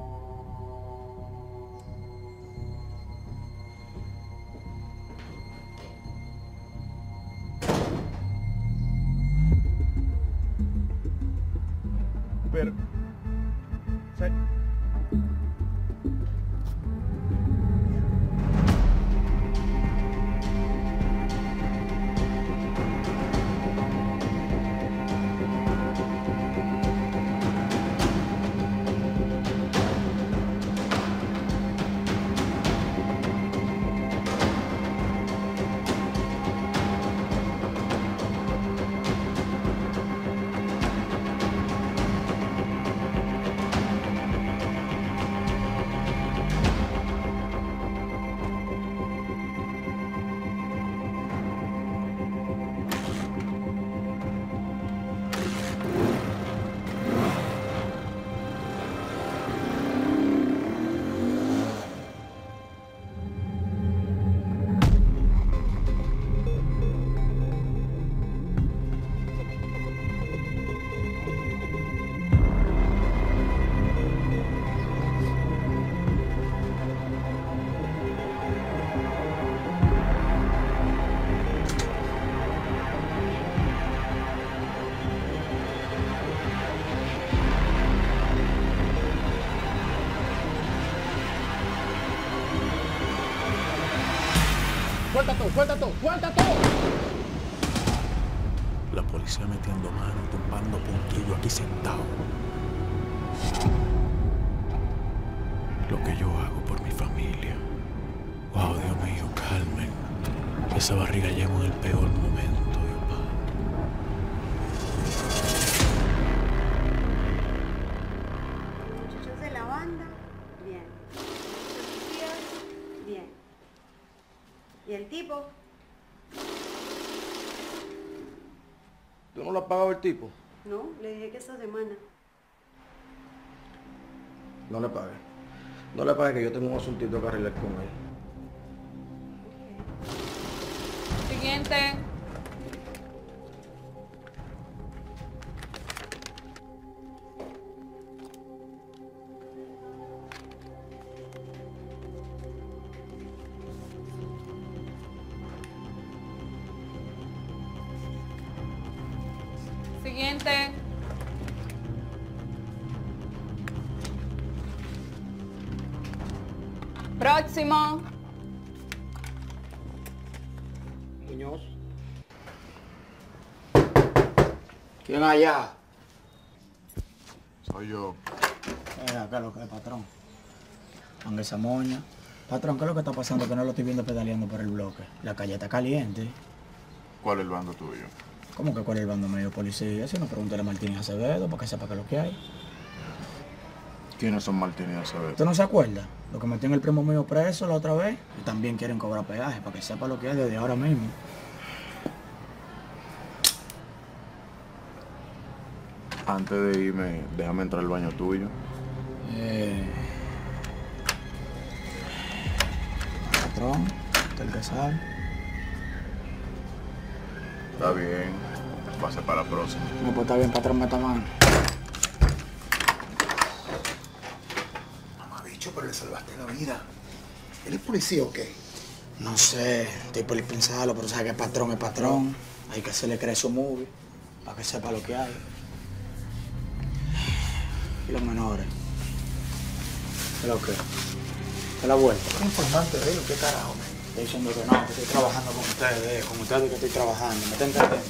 Pero... ¿sabes? ¡Suelta todo, suelta todo, suelta todo! La policía metiendo mano, tumbando puntillo aquí sentado. Lo que yo hago por mi familia. Wow, Dios mío, Carmen. Esa barriga llegó en el peor momento, Dios padre. Muchachos de la banda, bien. Policías, bien. ¿Y el tipo? ¿Tú no lo has pagado el tipo? No, le dije que esta semana. No le pagues. No le pagues que yo tengo un asuntito que arreglar con él. Siguiente. Siguiente. Próximo. Muñoz. ¿Quién allá? Soy yo. Eh, acá lo que es, patrón. Aunque esa moña. Patrón, ¿qué es lo que está pasando? Que no lo estoy viendo pedaleando por el bloque. La calle está caliente. ¿Cuál es el bando tuyo? ¿Cómo que cuál es el bando medio policía? Si no, pregúntale a Martínez Acevedo para que sepa qué es lo que hay. ¿Quiénes son Martínez Acevedo? ¿Usted no se acuerda? Lo que metió en el primo mío preso la otra vez. Y también quieren cobrar peaje para que sepa lo que hay desde ahora mismo. Antes de irme, déjame entrar al baño tuyo. Eh... Patrón, usted el que sabe. Está bien. Va a ser para la próxima. No, pues está bien, patrón, meta mano. Mamá, bicho, pero le salvaste la vida. ¿Él es policía o qué? No sé, estoy por pensarlo, pero sabe que patrón es patrón. Hay que hacerle creer su movie para que sepa lo que hay. Y los menores. ¿Qué es lo que? ¿Qué es la vuelta? ¿Qué informante de él o qué carajo, man? Estoy diciendo que no, que estoy trabajando con ustedes, con ustedes que estoy trabajando. ¿Me está entendiendo?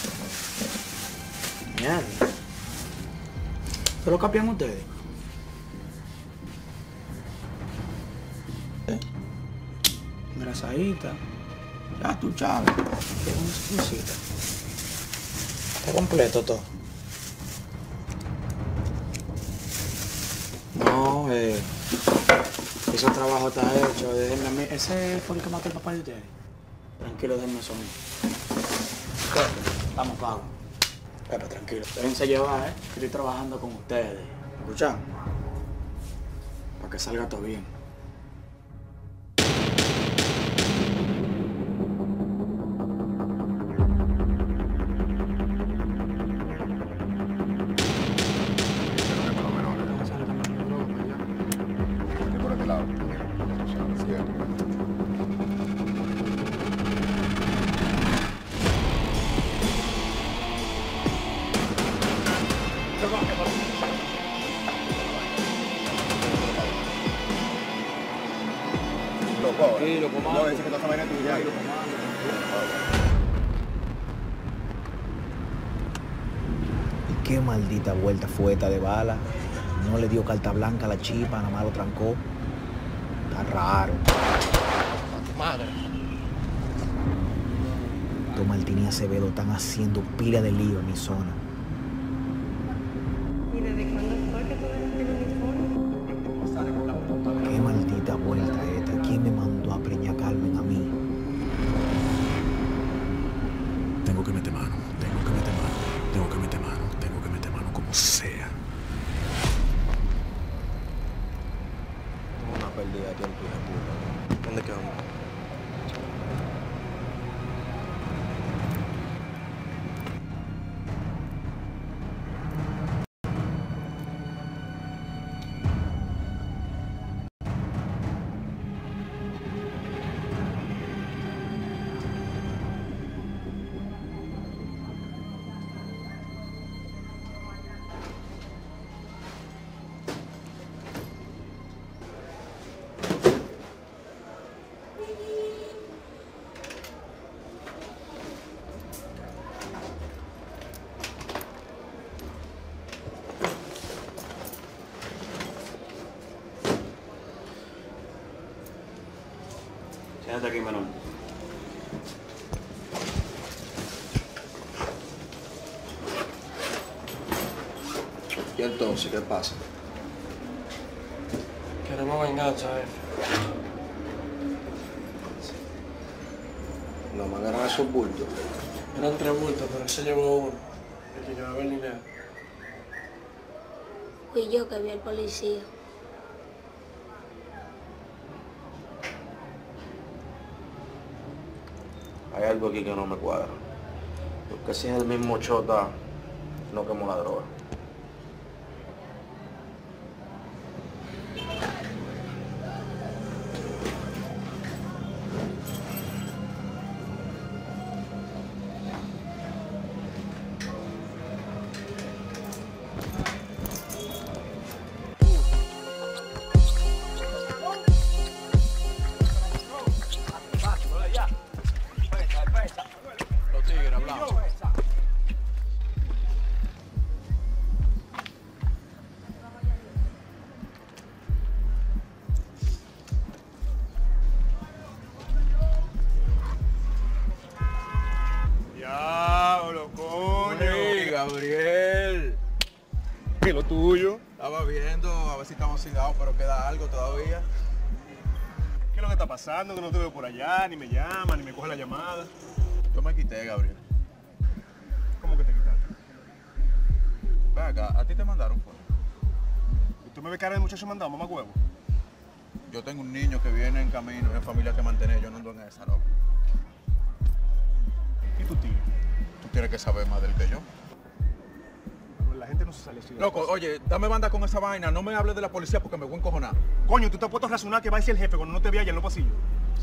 Mierda. ¿Se lo capian ustedes? ¿Eh? Engrasadita. Ya tú, chavo. ¿Qué es una cosita? Está completo todo. No, eh... ese trabajo está hecho. Déjenme a mí. ¿Ese fue el que mató el papá de ustedes? Tranquilo, déjenme eso a mí. Vamos, pago. Pepe, tranquilo. Déjense llevar, ¿eh? Que estoy trabajando con ustedes. ¿Escuchan? Para que salga todo bien. Tranquilo, comando. No, dice que toda esa vaina es tuya. ¿Y qué maldita vuelta fue esta de bala? No le dio carta blanca a la chipa, nada más lo trancó. Está raro. A tu madre. Los Martínez Acevedo están haciendo pila de lío en mi zona. ¿Y desde cuándo fue que tú dejaste el uniforme? Qué maldita vuelta esta. ¿Quién me mandó a preñar a Carmen a mí? Tengo que meter mano, tengo que meter mano, tengo que meter mano, tengo que meter mano como sea. Una pérdida de tiempo, hija de puta. ¿Dónde quedamos? Siéntate aquí, Manuel. ¿Y entonces qué pasa? Queremos venganza, jefe. No me agarran esos bultos. Eran tres bultos, pero se llevó uno. El que llevaba el dinero. Fui yo que vi al policía. Hay algo aquí que no me cuadra. Porque si es el mismo chota, no quemó la droga. Gabriel. ¿Qué lo tuyo? Estaba viendo a ver si estamos oxidados, pero queda algo todavía. ¿Qué es lo que está pasando? Que no te veo por allá, ni me llama, ni me coge la llamada. Yo me quité, Gabriel. ¿Cómo que te quitaste? Ven acá, ¿a ti te mandaron fuera? ¿Tú me ves cara de muchacho mandado, mamá huevo? Yo tengo un niño que viene en camino, una familia que mantener, yo no ando en esa, loco. ¿Y tu tío? Tú tienes que saber más del que yo. La gente no se sale así. Loco, oye, dame banda con esa vaina, no me hables de la policía porque me voy a encojonar. Coño, tú te has puesto a razonar que va a ser el jefe cuando no te vea allá en los pasillos.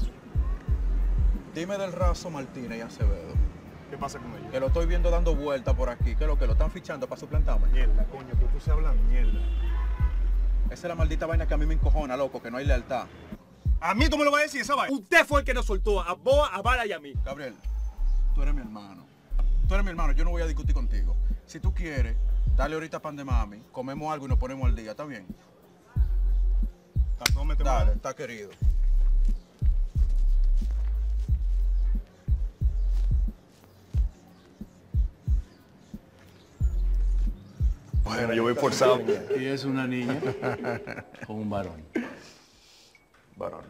Dime del raso Martínez y Acevedo. ¿Qué pasa con ellos? Que lo estoy viendo dando vueltas por aquí, que lo que lo están fichando para suplantarme. Mierda, coño, que tú se hablando, mierda. Esa es la maldita vaina que a mí me encojona, loco, que no hay lealtad. ¿A mí tú me lo vas a decir esa vaina? Usted fue el que nos soltó a Boa, a Bala y a mí. Gabriel, tú eres mi hermano. Tú eres mi hermano, yo no voy a discutir contigo. Si tú quieres, dale ahorita pan de mami, comemos algo y nos ponemos al día, ¿está bien? Dale, está querido. Bueno, yo voy forzado. ¿Y es una niña o un varón? Varón.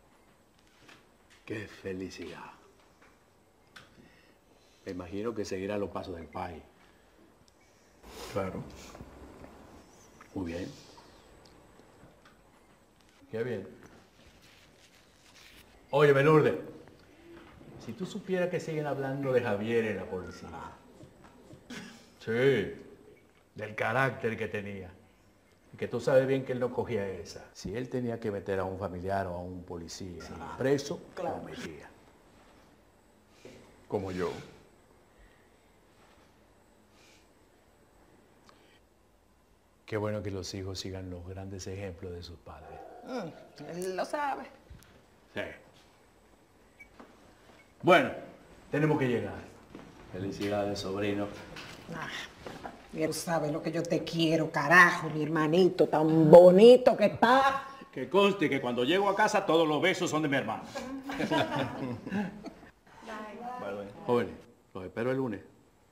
¡Qué felicidad! Me imagino que seguirá los pasos del país. Claro. Muy bien. Qué bien. Oye, Lourdes, si tú supieras que siguen hablando de Javier en la policía. Sí, del carácter que tenía. Y que tú sabes bien que él no cogía esa. Si él tenía que meter a un familiar o a un policía preso, lo metía. Como yo. Qué bueno que los hijos sigan los grandes ejemplos de sus padres. Mm, él lo sabe. Sí. Bueno, tenemos que llegar. Felicidades, sobrino. Ah, él sabe lo que yo te quiero, carajo, mi hermanito, tan bonito que está. Que conste que cuando llego a casa todos los besos son de mi hermano. Jóvenes, los espero el lunes.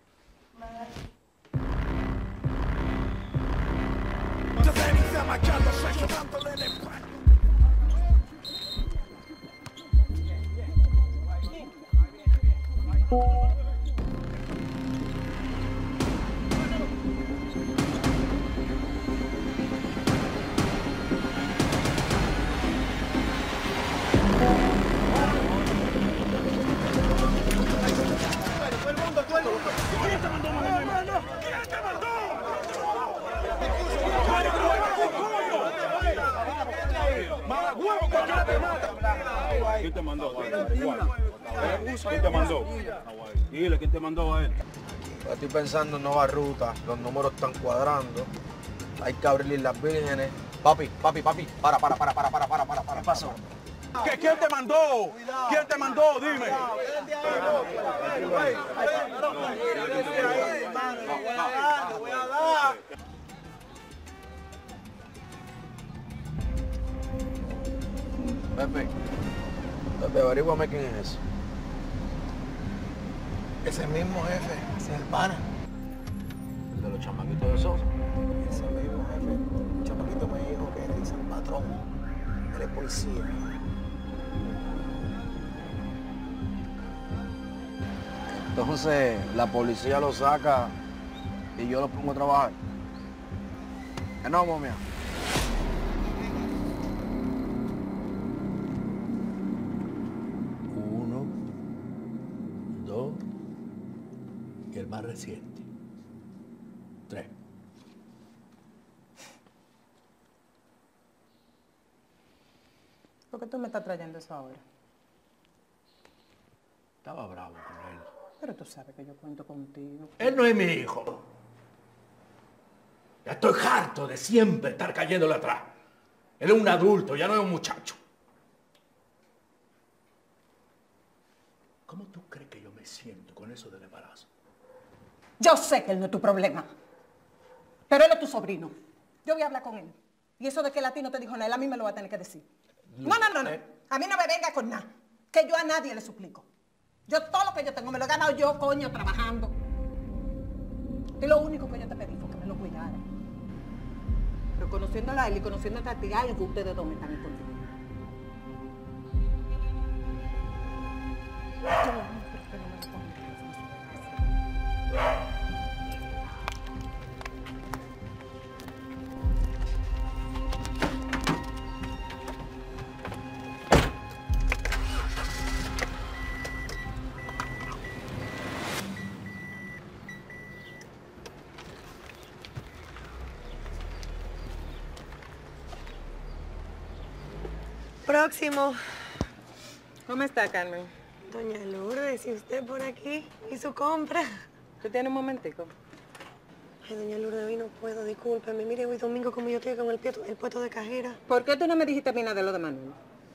¿Quién te mandó? ¿Quién te mandó? Dile, ¿quién te mandó a él? Estoy pensando en nueva ruta, los números están cuadrando. Hay que abrir las vírgenes. Papi, papi, papi, para, para, para, para, para, para, para, para. ¿Qué pasó? ¿Qué, ¿Quién te mandó? ¿Quién te mandó? Dime. Pepe, Pepe, averíguame quién es ese. Ese mismo jefe, ese es el pana. El de los chamaquitos de Sosa. Ese mismo jefe. El chamaquito me dijo que él es el patrón. Él es policía. Entonces, la policía lo saca y yo lo pongo a trabajar. ¿Qué no, momia? Uno, dos y el más reciente. Tres. ¿Por qué tú me estás trayendo eso ahora? Estaba bravo con él. Pero tú sabes que yo cuento contigo. Él no es mi hijo. Ya estoy harto de siempre estar cayéndole atrás. Él es un adulto, ya no es un muchacho. ¿Cómo tú crees que yo me siento con eso del embarazo? Yo sé que él no es tu problema. Pero él es tu sobrino. Yo voy a hablar con él. Y eso de que el latino te dijo nada, él a mí me lo va a tener que decir. No, no, no, no. A mí no me venga con nada. Que yo a nadie le suplico. Yo todo lo que yo tengo me lo he ganado yo, coño, trabajando. Y lo único que yo te pedí fue que me lo cuidara. Pero conociéndola a él y conociéndote a ti, algo ustedes dos me están escondiendo. Próximo. ¿Cómo está, Carmen? Doña Lourdes, ¿y usted por aquí? ¿Y su compra? ¿Tú tienes un momentico? Ay, doña Lourdes, hoy no puedo, discúlpeme. Mire, hoy domingo como yo estoy con el, pie- el puesto de cajera. ¿Por qué tú no me dijiste a mí nada de lo de Manuel?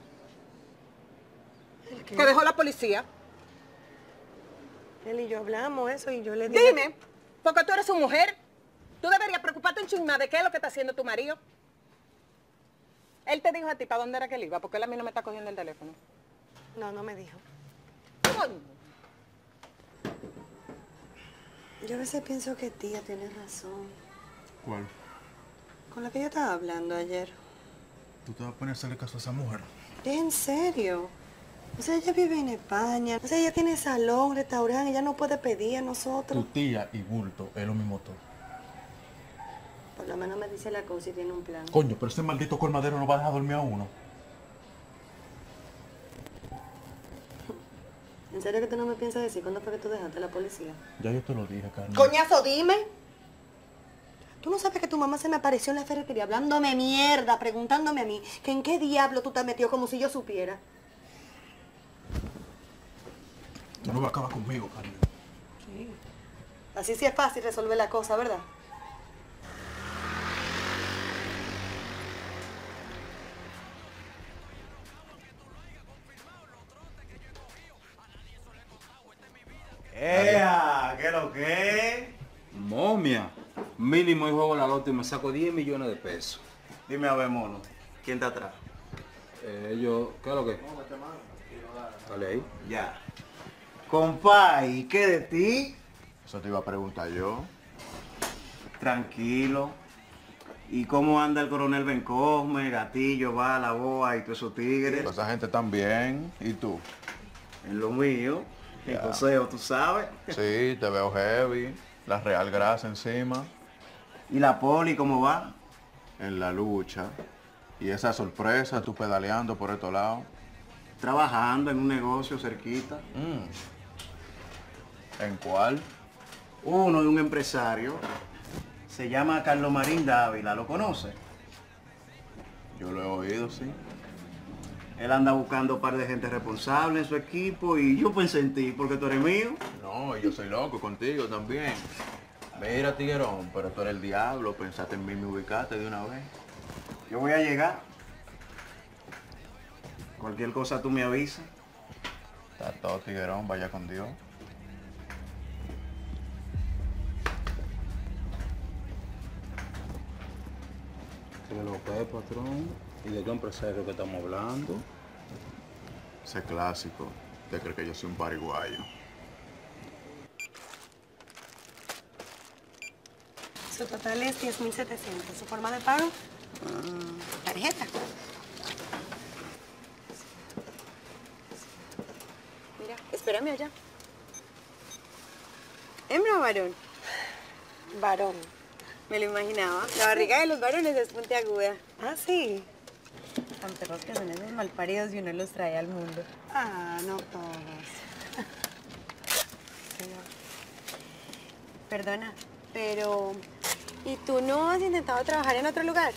¿El qué? Que dejó la policía. Él y yo hablamos eso y yo le dije... Dime, porque tú eres su mujer. Tú deberías preocuparte un ching más de qué es lo que está haciendo tu marido. Él te dijo a ti para dónde era que él iba, porque él a mí no me está cogiendo el teléfono. No, no me dijo. Coño. Yo a veces pienso que tía tiene razón. ¿Cuál? Con la que yo estaba hablando ayer. ¿Tú te vas a poner a hacerle caso a esa mujer? Es en serio. O sea, ella vive en España. O sea, ella tiene salón, restaurante, ella no puede pedir a Tu nosotros. tía y bulto es lo mismo todo. Por lo menos me dice la cosa y tiene un plan. Coño, pero ese maldito colmadero no va a dejar dormir a uno. ¿En serio que tú no me piensas decir cuándo fue que tú dejaste a la policía? Ya yo te lo dije, Carmen. Coñazo, dime. Tú no sabes que tu mamá se me apareció en la ferretería hablándome mierda, preguntándome a mí que en qué diablo tú te has metido como si yo supiera. Tú no vas a acabar conmigo, Carmen. Sí. Así sí es fácil resolver la cosa, ¿verdad? ¡Ea! ¿Qué lo que? Momia. Mínimo y juego la loto y me saco diez millones de pesos. Dime a ver, mono. ¿Quién está atrás? Eh, yo, ¿qué es lo que? Dale ahí. Ya. Compay, ¿qué de ti? Eso te iba a preguntar yo. Tranquilo. ¿Y cómo anda el coronel Bencosme, Gatillo, Bala, Boa y todos esos tigres? Toda esa gente también. ¿Y tú? En lo mío. En Ya. consejo, tú sabes. Sí, te veo heavy. La real grasa encima. ¿Y la poli cómo va? En la lucha. Y esa sorpresa, tú pedaleando por estos lados. Trabajando en un negocio cerquita. Mm. ¿En cuál? Uno de un empresario. Se llama Carlos Marín Dávila, ¿lo conoce? Yo lo he oído, sí. Él anda buscando un par de gente responsable en su equipo y yo pensé en ti porque tú eres mío. No, yo soy loco contigo también. Mira, tiguerón, pero tú eres el diablo. Pensaste en mí, me ubicaste de una vez. Yo voy a llegar. Cualquier cosa tú me avisas. Está todo, tiguerón, vaya con Dios. ¿Qué es lo que es, patrón? ¿Y de qué empresario que estamos hablando? Ese clásico. ¿Te crees que yo soy un pariguayo? Su total es diez mil setecientos. ¿Su forma de pago? Tarjeta. Mira, espérame allá. ¿Hembra o varón? Varón. Me lo imaginaba. La barriga de los varones es puntiaguda. Ah, sí. Tan perros que son esos malparidos y uno los trae al mundo. Ah, no todos. Perdona, pero... ¿y tú no has intentado trabajar en otro lugar?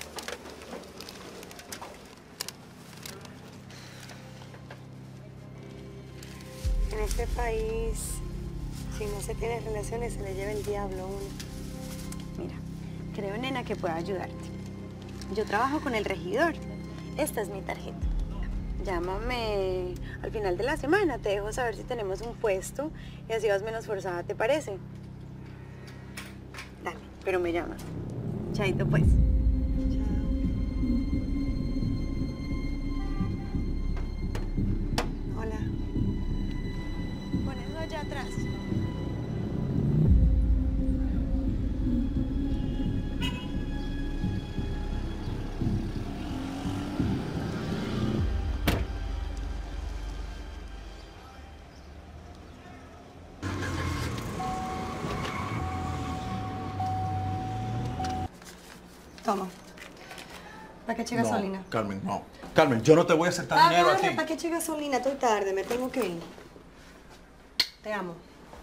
En este país, si no se tiene relaciones, se le lleva el diablo a uno. Mira, creo, nena, que puedo ayudarte. Yo trabajo con el regidor. Esta es mi tarjeta. Llámame al final de la semana, te dejo saber si tenemos un puesto y así vas menos forzada, ¿te parece? Dale, pero me llamas. Chaito, pues. Hola. Pon eso allá atrás. Toma. ¿Para qué eche No, gasolina? Carmen, no. Carmen, yo no te voy a aceptar dinero a ti. ¿Para qué eche gasolina? Estoy tarde, me tengo que ir. Te amo.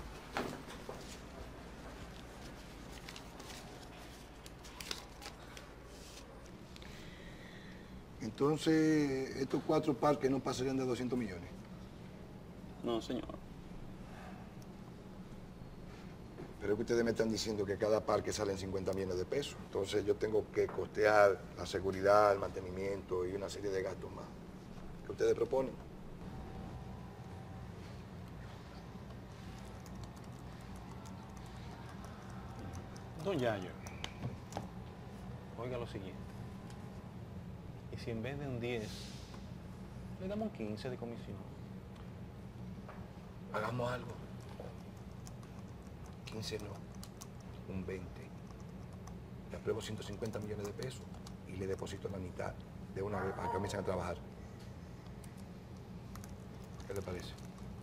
Entonces, estos cuatro parques no pasarían de doscientos millones. No, señor. Pero es que ustedes me están diciendo que cada parque salen cincuenta millones de pesos. Entonces yo tengo que costear la seguridad, el mantenimiento y una serie de gastos más. ¿Qué ustedes proponen? Don Yayo, oiga lo siguiente. Y si en vez de un diez, le damos un quince de comisión. Hagamos algo. quince no, un veinte. Le apruebo ciento cincuenta millones de pesos y le deposito la mitad de una vez para que comiencen a trabajar. ¿Qué le parece?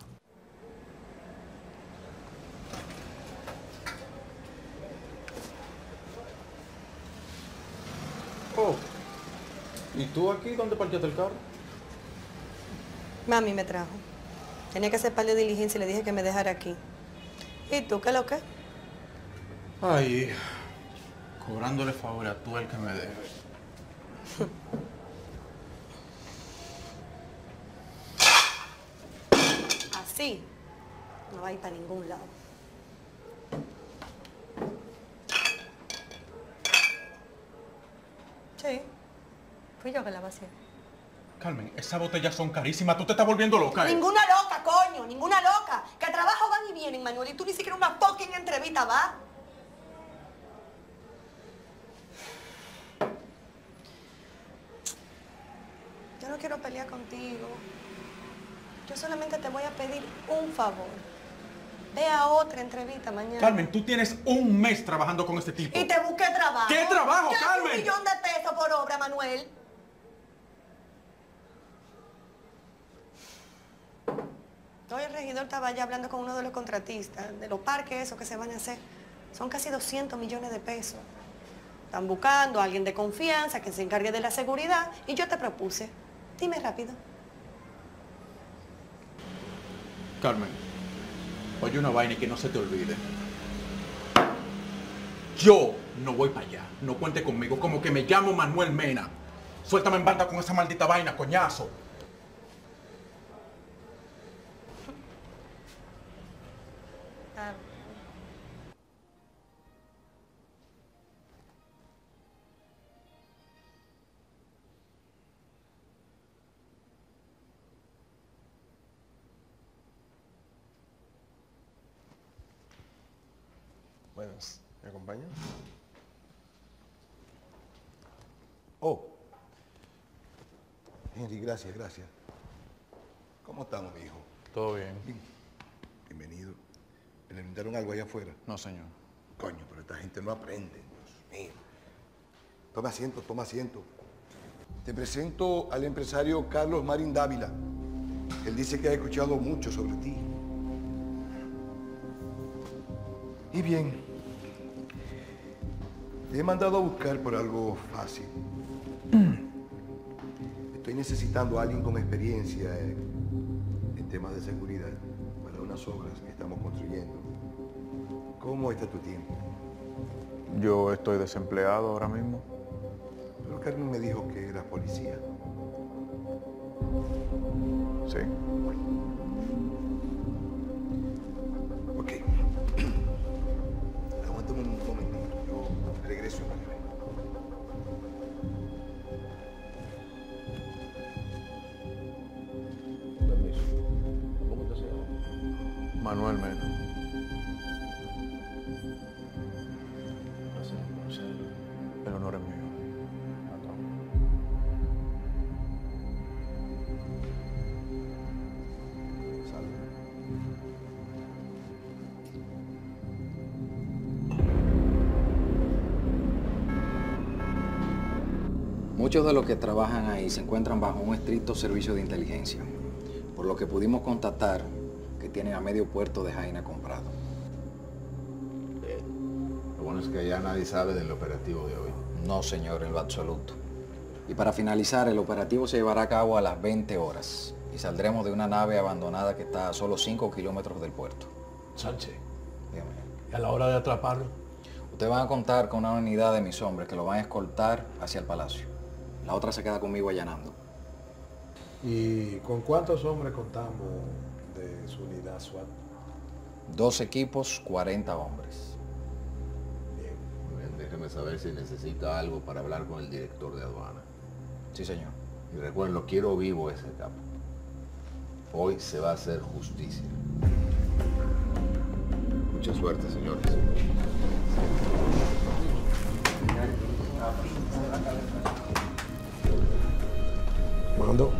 Oh, ¿y tú aquí dónde parqueaste el carro? Mami me trajo. Tenía que hacer par de diligencia y le dije que me dejara aquí. ¿Y tú qué lo que? Ay, cobrándole favor a tú el que me debe. Así no va a ir para ningún lado. Sí, fui yo que la vacié. Carmen, esas botellas son carísimas. Tú te estás volviendo loca, ¿eh? Ninguna loca, coño, ninguna loca. Que trabajo van y vienen, Manuel, y tú ni siquiera una fucking entrevista vas. Yo no quiero pelear contigo. Yo solamente te voy a pedir un favor. Ve a otra entrevista mañana. Carmen, tú tienes un mes trabajando con este tipo. Y te busqué trabajo. ¿Qué trabajo, ¿Qué Carmen? un millón de pesos por obra, Manuel? Hoy el regidor estaba ya hablando con uno de los contratistas, de los parques esos que se van a hacer. Son casi doscientos millones de pesos. Están buscando a alguien de confianza que se encargue de la seguridad y yo te propuse. Dime rápido. Carmen, oye una vaina y que no se te olvide. Yo no voy para allá. No cuente conmigo. Como que me llamo Manuel Mena. Suéltame en banda con esa maldita vaina, coñazo. Ah. Buenas, ¿me acompaña? Oh. Henry, gracias, gracias. ¿Cómo estamos, mi hijo? Todo bien. Bien. Bienvenido. ¿Le brindaron algo allá afuera? No, señor. Coño, pero esta gente no aprende, Dios mío. Toma asiento, toma asiento. Te presento al empresario Carlos Marín Dávila. Él dice que ha escuchado mucho sobre ti. Y bien, te he mandado a buscar por algo fácil. Estoy necesitando a alguien con experiencia en temas de seguridad para unas obras que estamos construyendo. ¿Cómo está tu tiempo? Yo estoy desempleado ahora mismo. Pero Carmen me dijo que eras policía. Sí. Ok. Aguántame un momentito. Yo regreso en breve. Permiso. ¿Cómo te se llama? Manuel Mena. Gracias por conocerlo. El honor es mío. Muchos de los que trabajan ahí se encuentran bajo un estricto servicio de inteligencia, por lo que pudimos constatar que tienen a medio puerto de Jaina comprado. Lo bueno Entonces que ya nadie sabe del operativo de hoy. No, señor, en lo absoluto. Y para finalizar, el operativo se llevará a cabo a las veinte horas y saldremos de una nave abandonada que está a solo cinco kilómetros del puerto. Sánchez, Dígame. ¿y a la hora de atraparlo? Ustedes van a contar con una unidad de mis hombres que lo van a escoltar hacia el palacio. La otra se queda conmigo allanando. ¿Y con cuántos hombres contamos de su unidad SWAT? Dos equipos, cuarenta hombres. Muy bien, déjeme saber si necesita algo para hablar con el director de aduana. Sí, señor. Y recuerden, lo quiero vivo ese capo. Hoy se va a hacer justicia. Mucha suerte, señores. Mando.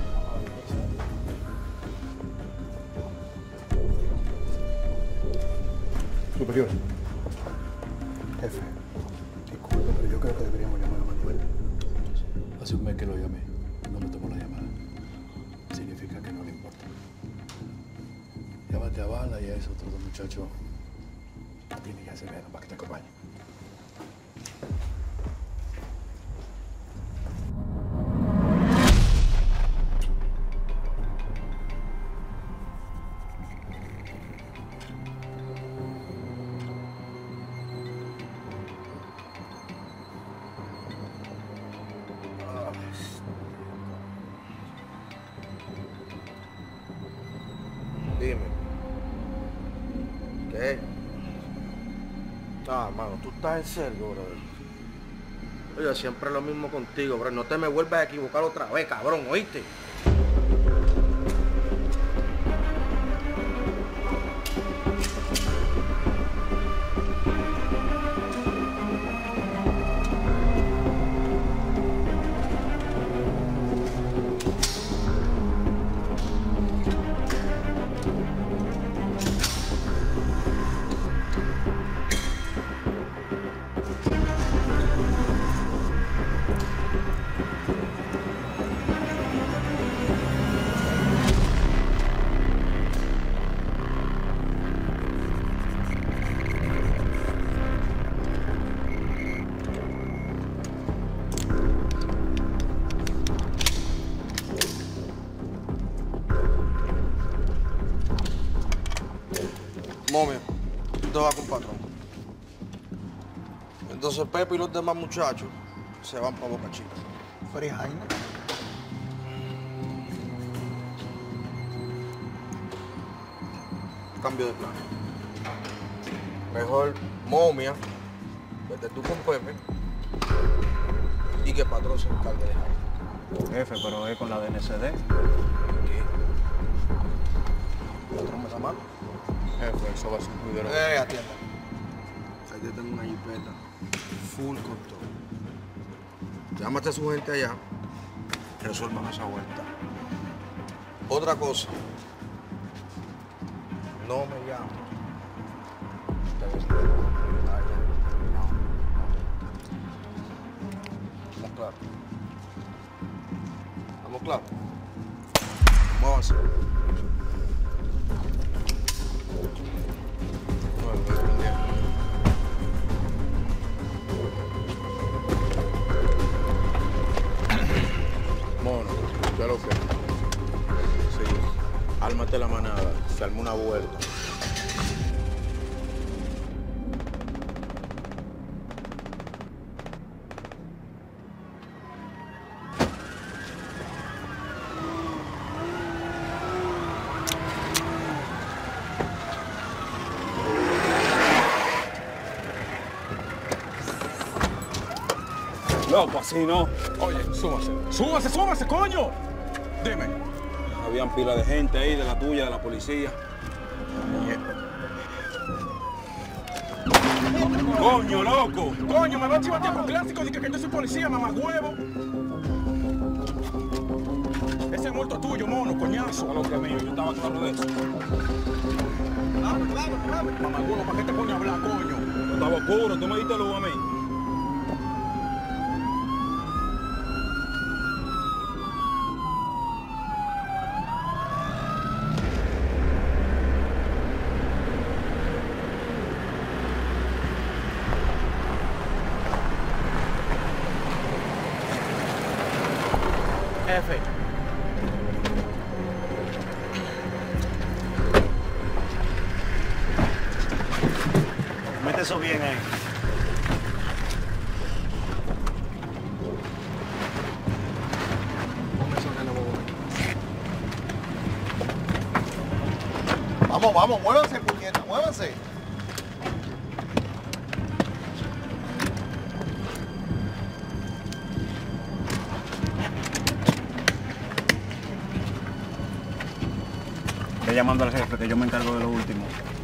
Superior. Jefe, disculpe, pero yo creo que deberíamos llamar a Manuel. Hace un mes que lo llamé. No me tomó la llamada. Significa que no le importa. Llámate a Bala y a esos otros dos muchachos. Dile ya se vean para que te acompañen. Dime. ¿Qué? Ah, mano, tú estás en serio, brother. Oye, siempre lo mismo contigo, bro. No te me vuelvas a equivocar otra vez, cabrón, ¿oíste? Momio, tú te vas con patrón. Entonces Pepe y los demás muchachos se van para Boca Chica. Frijaina. Cambio de plan. Mejor Momia, vete tú con Pepe y que patrón se encargue de Jaime. Jefe, pero es con la D N C D. ¿Qué? ¿Patrón me da mano? Jefe, eso va a ser muy de Eh, atienda. Ahí te tengo una jipeta full con todo. Llámate a su gente allá, resuelvan esa vuelta. Otra cosa, no me llames. Estamos claros. ¿Estamos claros? Vamos a avanzar. Mono, ya lo que. Sí, ármate la manada, se arma una vuelta. Loco, así no. Oye, súbase. Súbase, súbase, coño. Dime. Habían pila de gente ahí, de la tuya, de la policía. Coño, loco. Coño, me va a chivar tiempo clásico de que, que yo soy policía, mamá huevo. Ese es muerto tuyo, mono, coñazo. Lo que mío, yo estaba claro de eso. Vamos, vamos, vamos. Mamá huevo, ¿para qué te pones a hablar, coño? Yo estaba oscuro, tú me diste luz a mí. Jefe. Mete eso bien ahí. Vamos, vamos, muévanse, puñeta, muévanse. Ve llamando al jefe, que yo me encargo de lo último.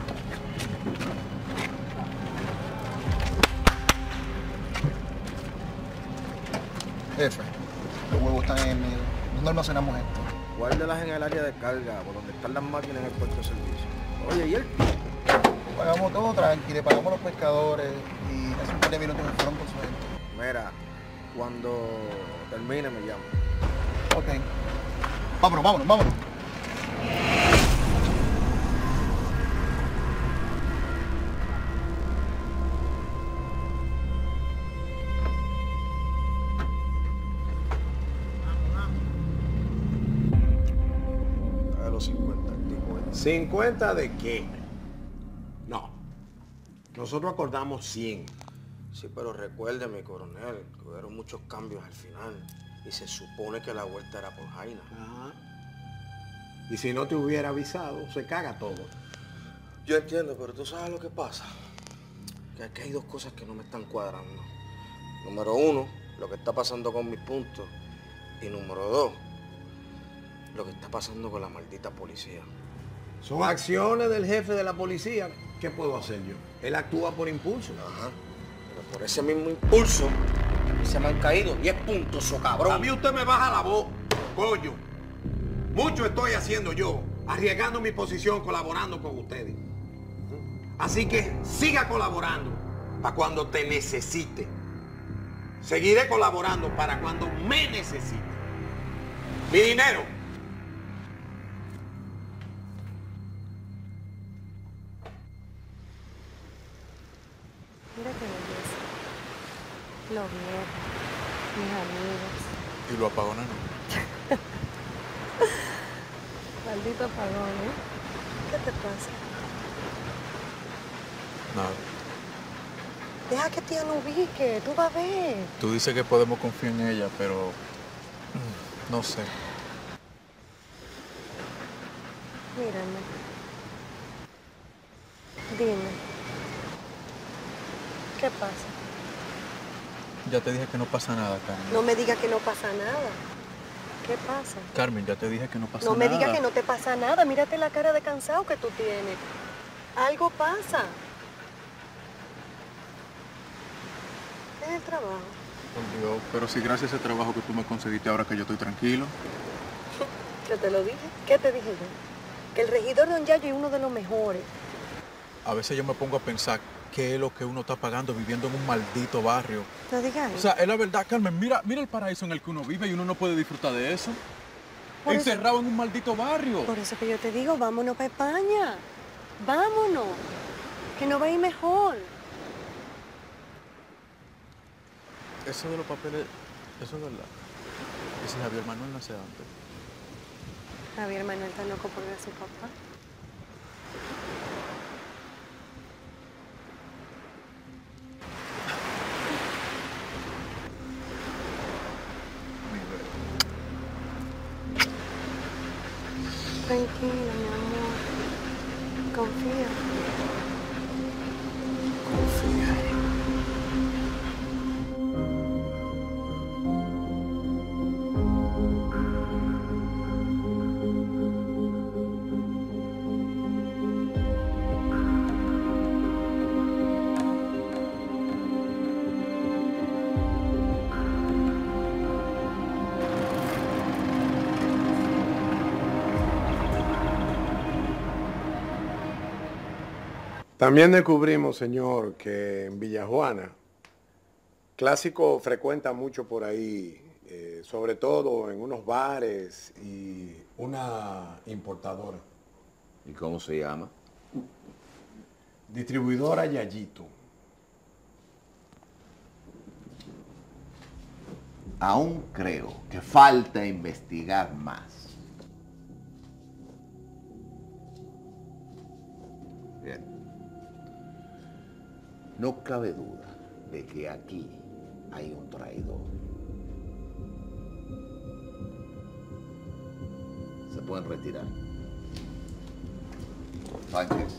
Jefe, los huevos están en el nido. ¿Dónde almacenamos esto? Guárdelas en el área de carga, por donde están las máquinas en el puerto de servicio. Oye, ¿y él? Pagamos todo tranquilo, le pagamos a los pescadores y hace un par de minutos me fueron por su gente. Mira, cuando termine me llamo. Ok. Vámonos, vámonos, vámonos. A los cincuenta, el tipo este. ¿cincuenta de qué? No. Nosotros acordamos cien. Sí, pero recuérdeme, coronel, que hubieron muchos cambios al final. Y se supone que la vuelta era por Jaina. Ajá. Y si no te hubiera avisado, se caga todo. Yo entiendo, pero tú sabes lo que pasa. Que aquí hay dos cosas que no me están cuadrando. Número uno, lo que está pasando con mis puntos. Y número dos, lo que está pasando con la maldita policía. Son acciones del jefe de la policía. ¿Qué puedo hacer yo? Él actúa por impulso. Ajá. Pero por ese mismo impulso, se me han caído diez puntos, so cabrón. A mí usted me baja la voz, coño. Mucho estoy haciendo yo, arriesgando mi posición, colaborando con ustedes. Así que siga colaborando para cuando te necesite. Seguiré colaborando para cuando me necesite. Mi dinero. Mira qué belleza. Los viejos, mis amigos. ¿Y lo apagones no? Maldito apagón, ¿eh? ¿Qué te pasa? Nada. Deja que tía no ubique, tú vas a ver. Tú dices que podemos confiar en ella, pero mm, no sé. Mírame. Dime. ¿Qué pasa? Ya te dije que no pasa nada, Carmen. No me digas que no pasa nada. ¿Qué pasa? Carmen, ya te dije que no pasa No nada. me digas que no te pasa nada. Mírate la cara de cansado que tú tienes. Algo pasa. Es el trabajo. Por Dios, pero si gracias a ese trabajo que tú me conseguiste ahora que yo estoy tranquilo. Yo te lo dije. ¿Qué te dije yo? Que el regidor Don Yayo es uno de los mejores. A veces yo me pongo a pensar qué es lo que uno está pagando viviendo en un maldito barrio. No digas O eso. sea, es la verdad, Carmen, mira, mira el paraíso en el que uno vive y uno no puede disfrutar de eso. Por eso- Encerrado en un maldito barrio. Por eso que yo te digo, vámonos para España. Vámonos. Que nos va a ir mejor. Eso de los papeles, eso es verdad. Y si Javier Manuel nace antes. Javier Manuel está loco por ver a su papá. Tranquilo, mi amor. Confía. Confía. También descubrimos, señor, que en Villajuana, Clásico frecuenta mucho por ahí, eh, sobre todo en unos bares y una importadora. ¿Y cómo se llama? Distribuidora Yayito. aún creo que falta investigar más. Bien. No cabe duda de que aquí hay un traidor. Se pueden retirar. Sánchez.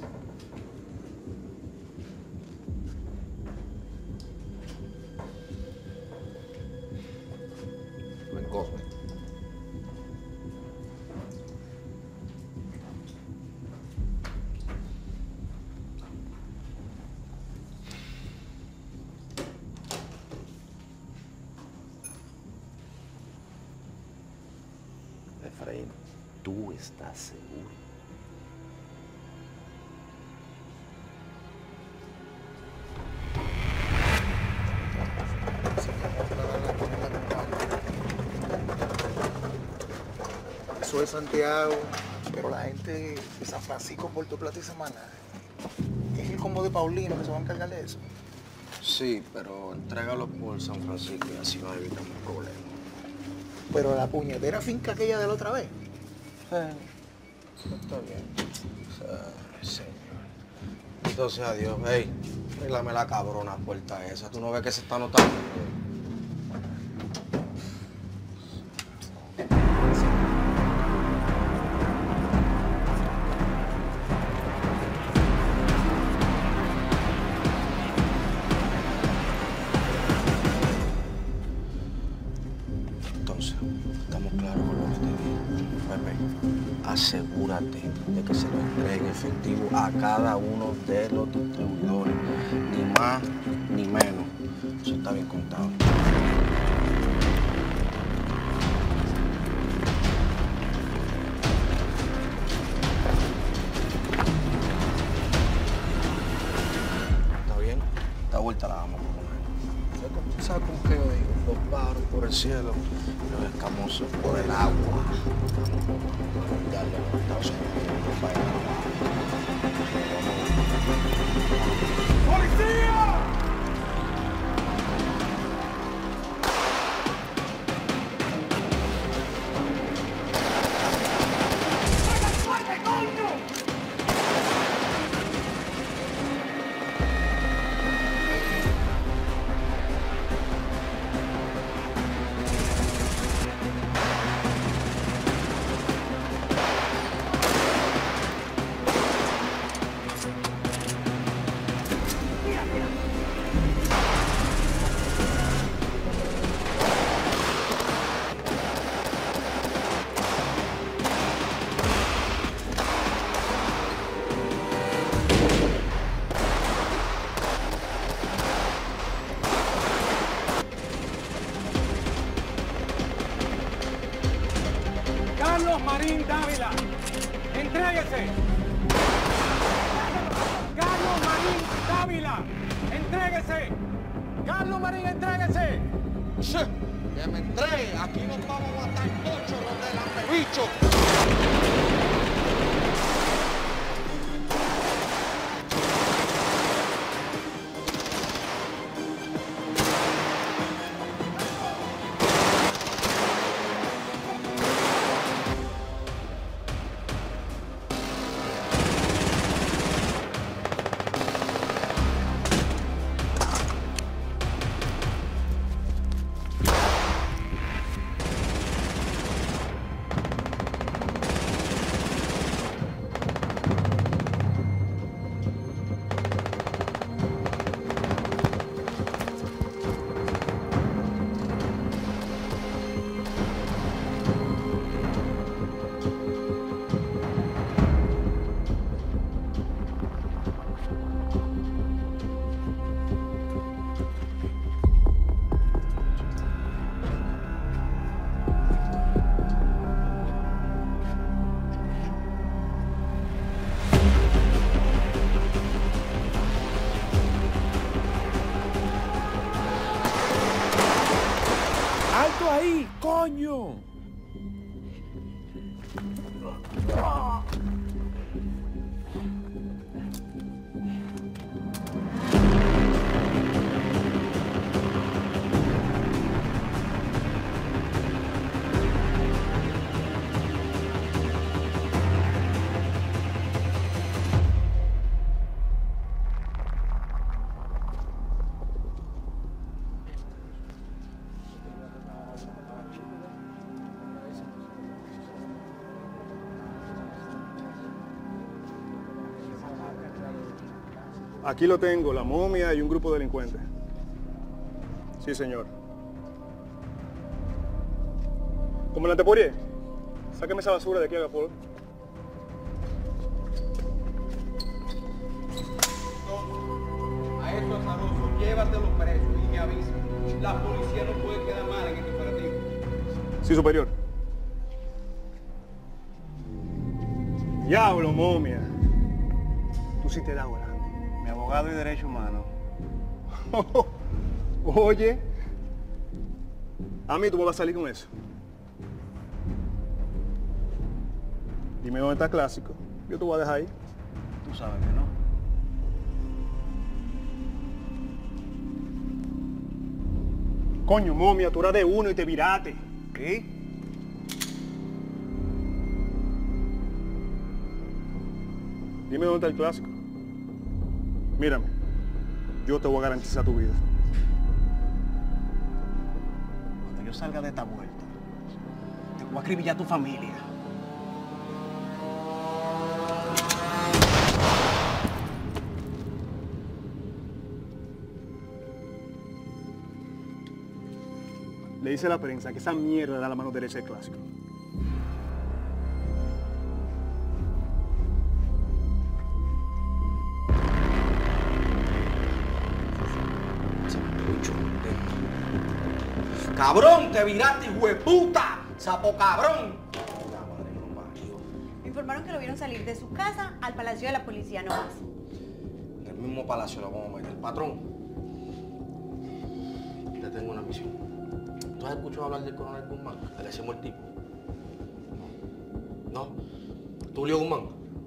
Ven, Cosme. Efraín, ¿tú estás seguro? Eso es Santiago, pero la gente de San Francisco, Puerto Plata y Samaná, es el combo de Paulino que se va a encargar de eso. Sí, pero entrégalo por San Francisco y así nos evitamos problemas. Pero la puñetera finca aquella de la otra vez. Sí, está bien. Ay, señor. Entonces, adiós. Hey, pélame la cabrona puerta esa. ¿Tú no ves que se está notando? Estamos claros con lo que te digo. Pepe, asegúrate de que se lo entregue efectivo a cada uno de los distribuidores. Ni más ni menos. Eso está bien contado. ¿Está bien? Esta vuelta la vamos a poner. ¿Sabes cómo que yo digo? Los paros por el cielo y los escamosos por el agua. Darle a los Estados Unidos para el agua. ¡Policía! Carlos Marín Dávila, entréguese. Carlos Marín Dávila, entréguese. Carlos Marín, entréguese. Que me entregue. Aquí nos vamos a matar mucho los de la bicho. ¡Alto ahí, coño! Aquí lo tengo, la momia y un grupo de delincuentes. Sí, señor. Comandante Poirier, sáqueme esa basura de aquí, haga por. A eso azaroso, llévatelo preso y me avisa. La policía no puede quedar mal en este operativo. Sí, superior. Diablo, momia. Tú sí te das grande. Mi abogado y derecho humano. Oye, a mí tú me vas a salir con eso. Dime dónde está Clásico. Yo te voy a dejar ahí. Tú sabes que no. Coño, momia, tú eras de uno y te viraste. ¿Sí? Dime dónde está el Clásico. Mírame, yo te voy a garantizar tu vida. Cuando yo salga de esta vuelta, te voy a acribillar a tu familia. Le dice a la prensa que esa mierda da la mano derecha del Clásico. ¡Cabrón! ¡Te viraste, hijo de puta! ¡Sapo cabrón! Me informaron que lo vieron salir de su casa al Palacio de la Policía, no más. En el mismo palacio lo vamos a meter. Patrón, te tengo una misión. ¿Tú has escuchado hablar del coronel Guzmán? El ese el tipo. ¿No? ¿Tulio Guzmán?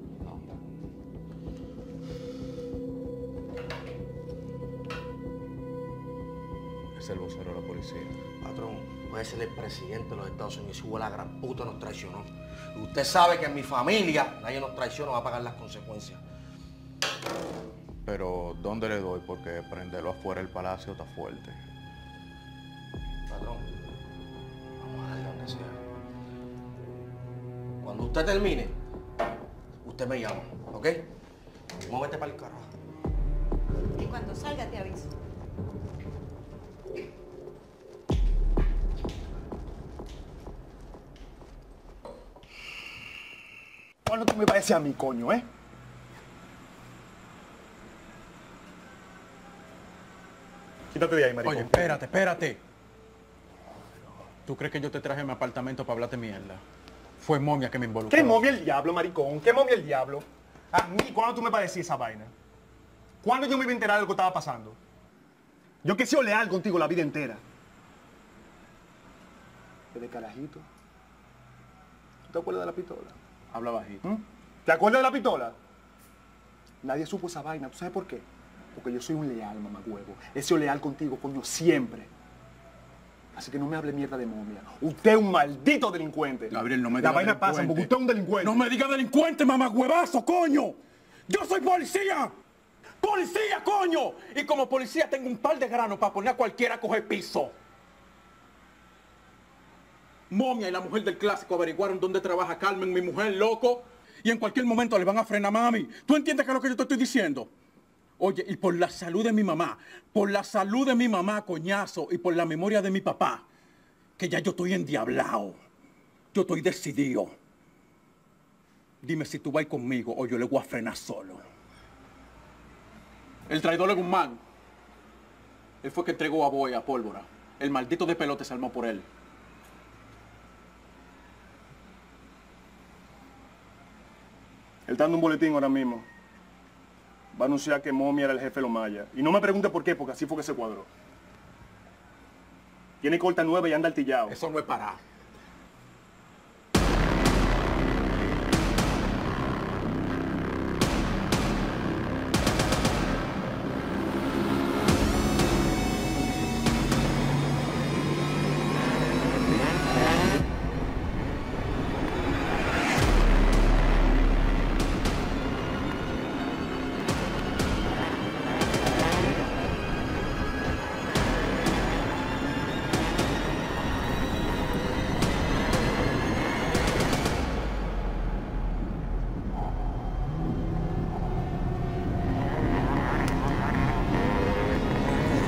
Es el vocero de la policía. Patrón, puede ser el presidente de los Estados Unidos. Hubo la gran puta nos traicionó. Y usted sabe que en mi familia nadie nos traiciona, va a pagar las consecuencias. Pero, ¿dónde le doy? Porque prenderlo afuera del palacio está fuerte. Patrón, vamos a darle donde sea. Cuando usted termine, usted me llama, ¿ok? Móvete para el carajo. Y cuando salga te aviso. ¿Cuándo tú me pareces a mí, coño, eh? Quítate de ahí, maricón. Oye, espérate, espérate. ¿Tú crees que yo te traje a mi apartamento para hablarte mierda? Fue momia que me involucró. ¿Qué momia el diablo, maricón? ¿Qué momia el diablo? A mí, ¿cuándo tú me parecías esa vaina? ¿Cuándo yo me iba a enterar de lo que estaba pasando? Yo que he sido leal contigo la vida entera. Desde carajito. ¿Tú te acuerdas de la pistola? Habla bajito. ¿Mm? ¿Te acuerdas de la pistola? Nadie supo esa vaina. ¿Tú sabes por qué? Porque yo soy un leal, mamagüevo. He sido leal contigo, coño, siempre. Así que no me hable mierda de momia. Usted es un maldito delincuente. Gabriel, no me La diga vaina delincuente. pasa porque usted es un delincuente. No me diga delincuente, mamagüevazo, coño. Yo soy policía. ¡Policía, coño! Y como policía tengo un par de granos para poner a cualquiera a coger piso. Momia y la mujer del Clásico averiguaron dónde trabaja Carmen, mi mujer, loco. Y en cualquier momento le van a frenar a mami. ¿Tú entiendes qué es lo que yo te estoy diciendo? Oye, y por la salud de mi mamá, por la salud de mi mamá, coñazo, y por la memoria de mi papá, que ya yo estoy endiablado. Yo estoy decidido. Dime si tú vas conmigo o yo le voy a frenar solo. El traidor de Guzmán. Él fue que entregó a Boy a Pólvora. El maldito de pelote se armó por él. Él está dando un boletín ahora mismo. Va a anunciar que Momia era el jefe de los mayas. Y no me pregunte por qué, porque así fue que se cuadró. Tiene corta nueva y anda altillado. Eso no es parar.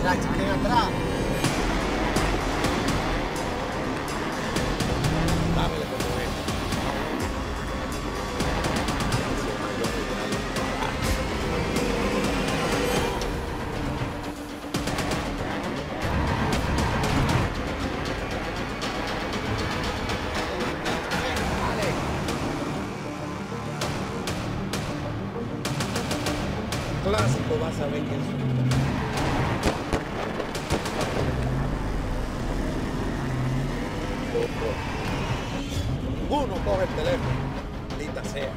atrás, se queden atrás. Dámele como es. Clásico, vas a ver quién soy. Ninguno coge el teléfono, maldita sea.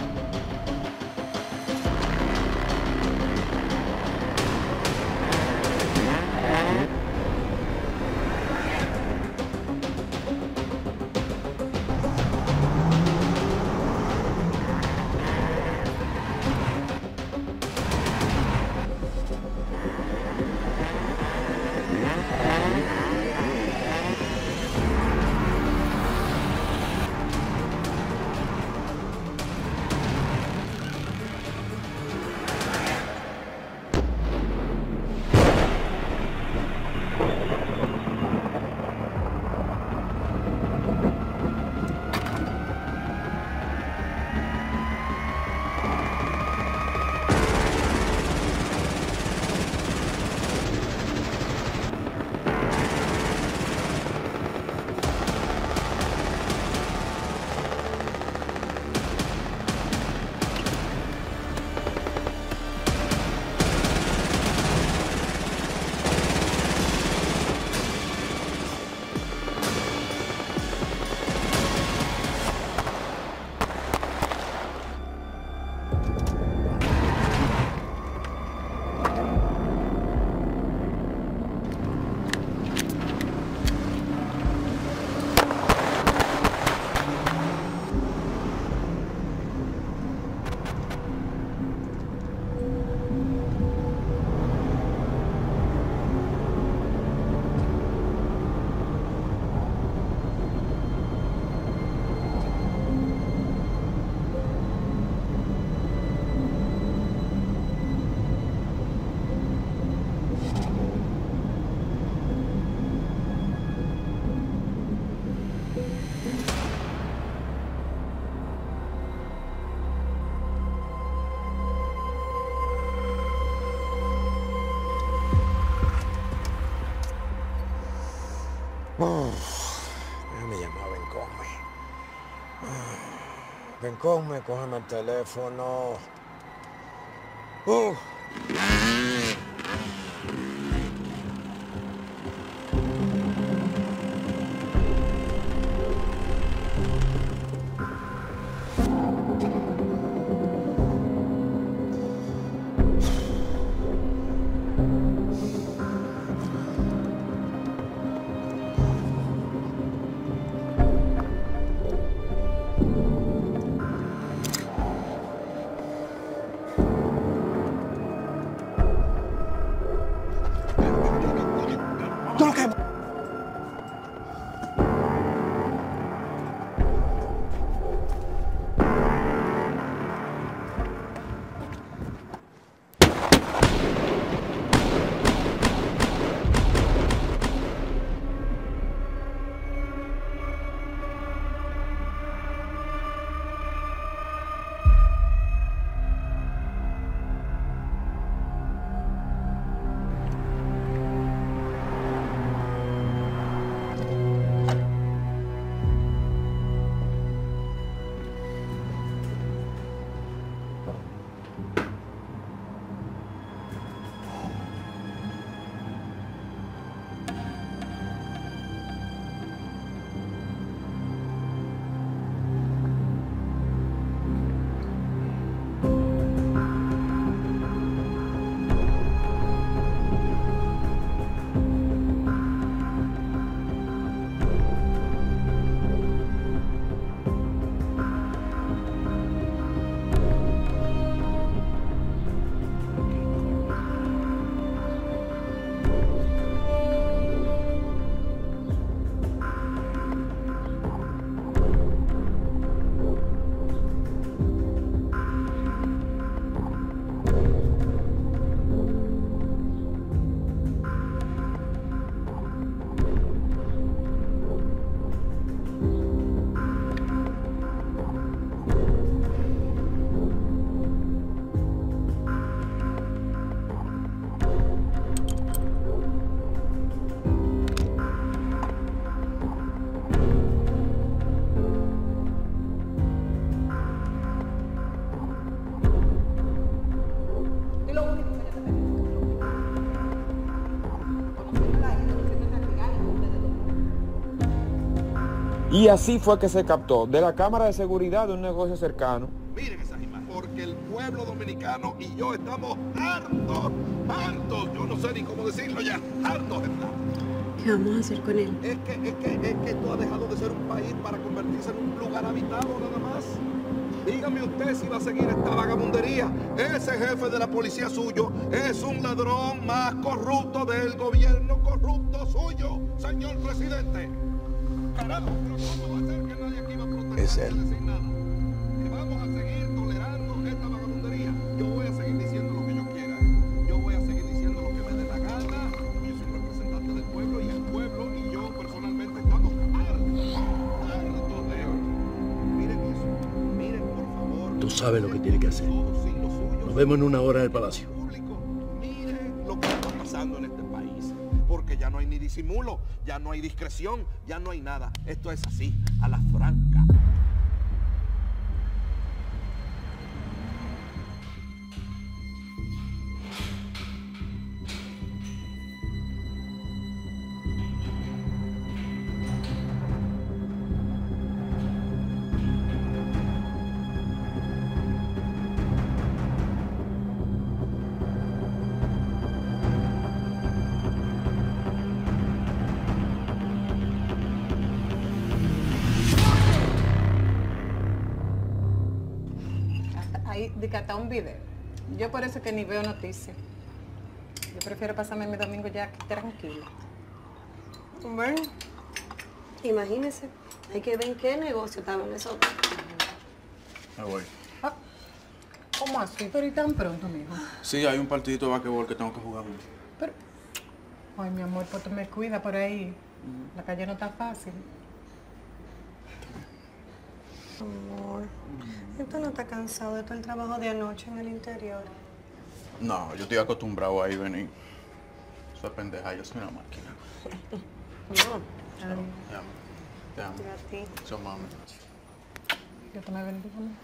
Déjame llamar a Bencosme. Bencosme, cógeme el teléfono. Uh. Y así fue que se captó de la cámara de seguridad de un negocio cercano. Miren esas imágenes, porque el pueblo dominicano y yo estamos hartos, hartos, yo no sé ni cómo decirlo ya, hartos estamos. ¿Qué vamos a hacer con él? Es que, es que, es que esto ha dejado de ser un país para convertirse en un lugar habitado nada más. Dígame usted si va a seguir esta vagabundería. Ese jefe de la policía suyo es un ladrón más corrupto del gobierno corrupto suyo, señor presidente. Carajo, pero ¿cómo va a ser que nadie aquí va a protestar? Es él. Decir nada? Que vamos a seguir tolerando esta vagabundería. Yo voy a seguir diciendo lo que yo quiera. Yo voy a seguir diciendo lo que me dé la gana. Yo soy representante del pueblo y el pueblo y yo personalmente estamos hartos, hartos de él. Miren eso. Miren, por favor. Tú sabes lo que tienes que hacer. Nos vemos en una hora en el palacio. Miren lo que está pasando en este país. Porque ya no hay ni disimulo, ya no hay discreción, ya no hay nada. Esto es así, a la franca. Ahí, de que hasta un video. Yo por eso que ni veo noticias. Yo prefiero pasarme mi domingo ya tranquilo. Bueno, imagínese, hay que ver en qué negocio estaban nosotros. Me voy. Ah, ¿cómo así? Pero y tan pronto, mijo. Sí, hay un partidito de basquetbol que tengo que jugar. Pero, ay, mi amor, pues tú me cuidas por ahí. La calle no está fácil. Amor, ¿esto no está cansado de todo el trabajo de anoche en el interior? No, yo estoy acostumbrado a ir venir. Eso es pendeja, yo soy una máquina. No. Te amo. Te amo. Yo a ti. Yo mami. Yo te me bendiga, amor.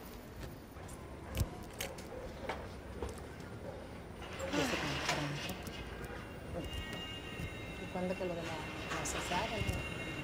¿Y cuándo que lo de la, la cesárea?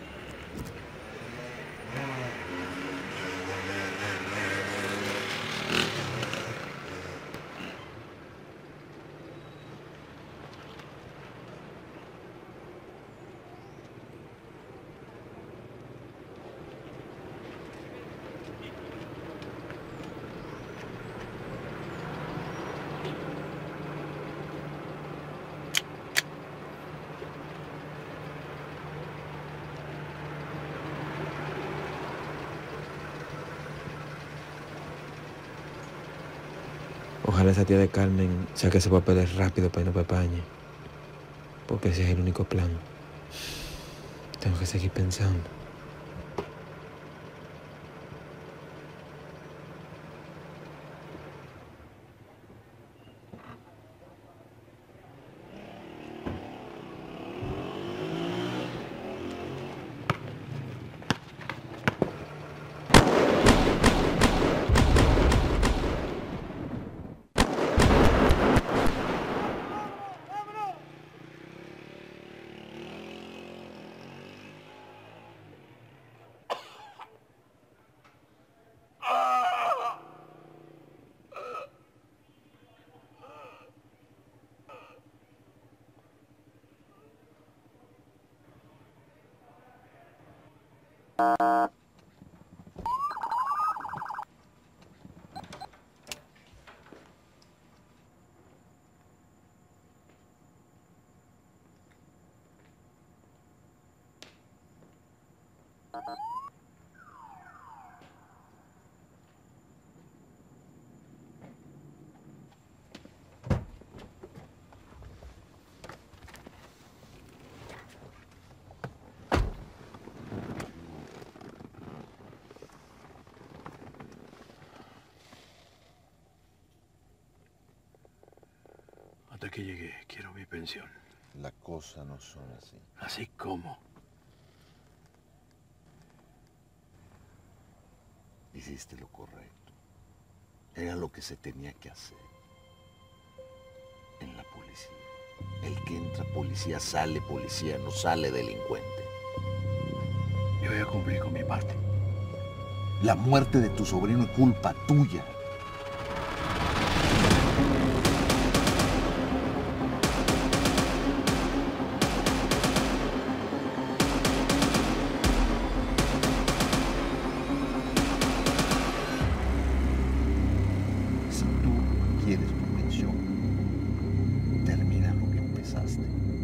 Ojalá esa tía de Carmen saque ese papel rápido para irnos para España. Porque ese es el único plan. Tengo que seguir pensando. Hasta que llegué, quiero mi pensión. Las cosas no son así. ¿Así como? Hiciste lo correcto. Era lo que se tenía que hacer. En la policía. El que entra policía sale policía, no sale delincuente. Yo voy a cumplir con mi parte. La muerte de tu sobrino es culpa tuya. Si tú quieres tu pensión, termina lo que empezaste.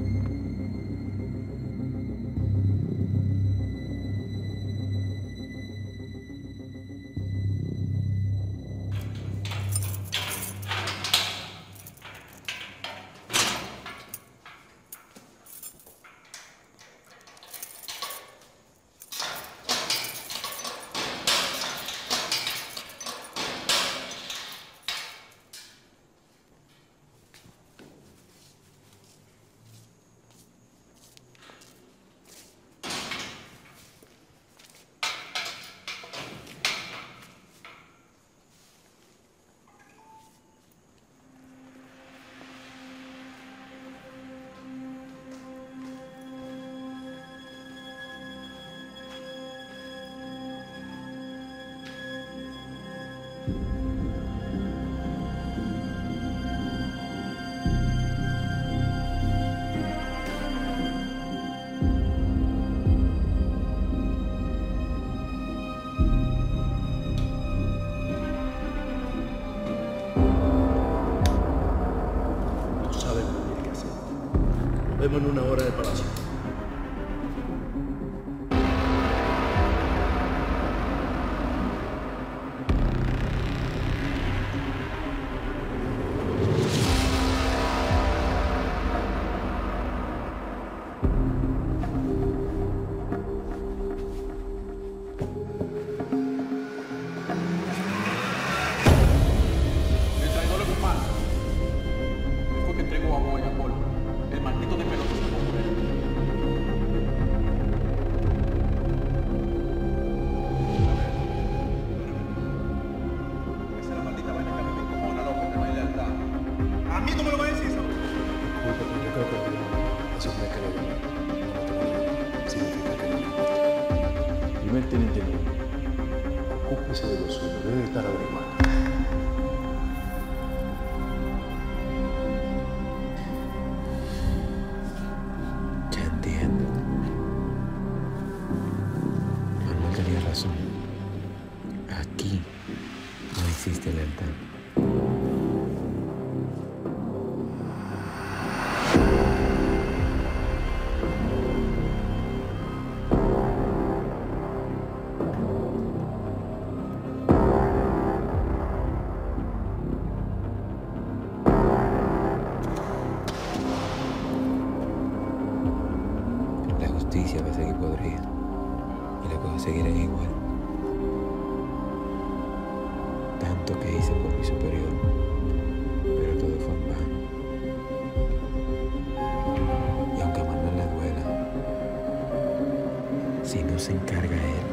Nos vemos en una hora en el palacio. El traidor es un mal. Fue que entregó a Boya Polo. El maldito de pelotas se por él. Esa es la maldita vaina que a mí me incomona, loco, que no hay lealtad. A mí no me lo va a decir, ¿sabes? Yo creo que eso me creo. Significa que no me importa. Primer teniente Núñez, ocúpese de lo suyo, debe estar averiguando. Ya entiendo. Manuel tenía razón. Aquí no existe lealtad. La justicia va a seguir podrida y las cosas seguirán igual. Tanto que hice por mi superior, pero todo fue en vano. Y aunque a Manuel le duela, si no se encarga él,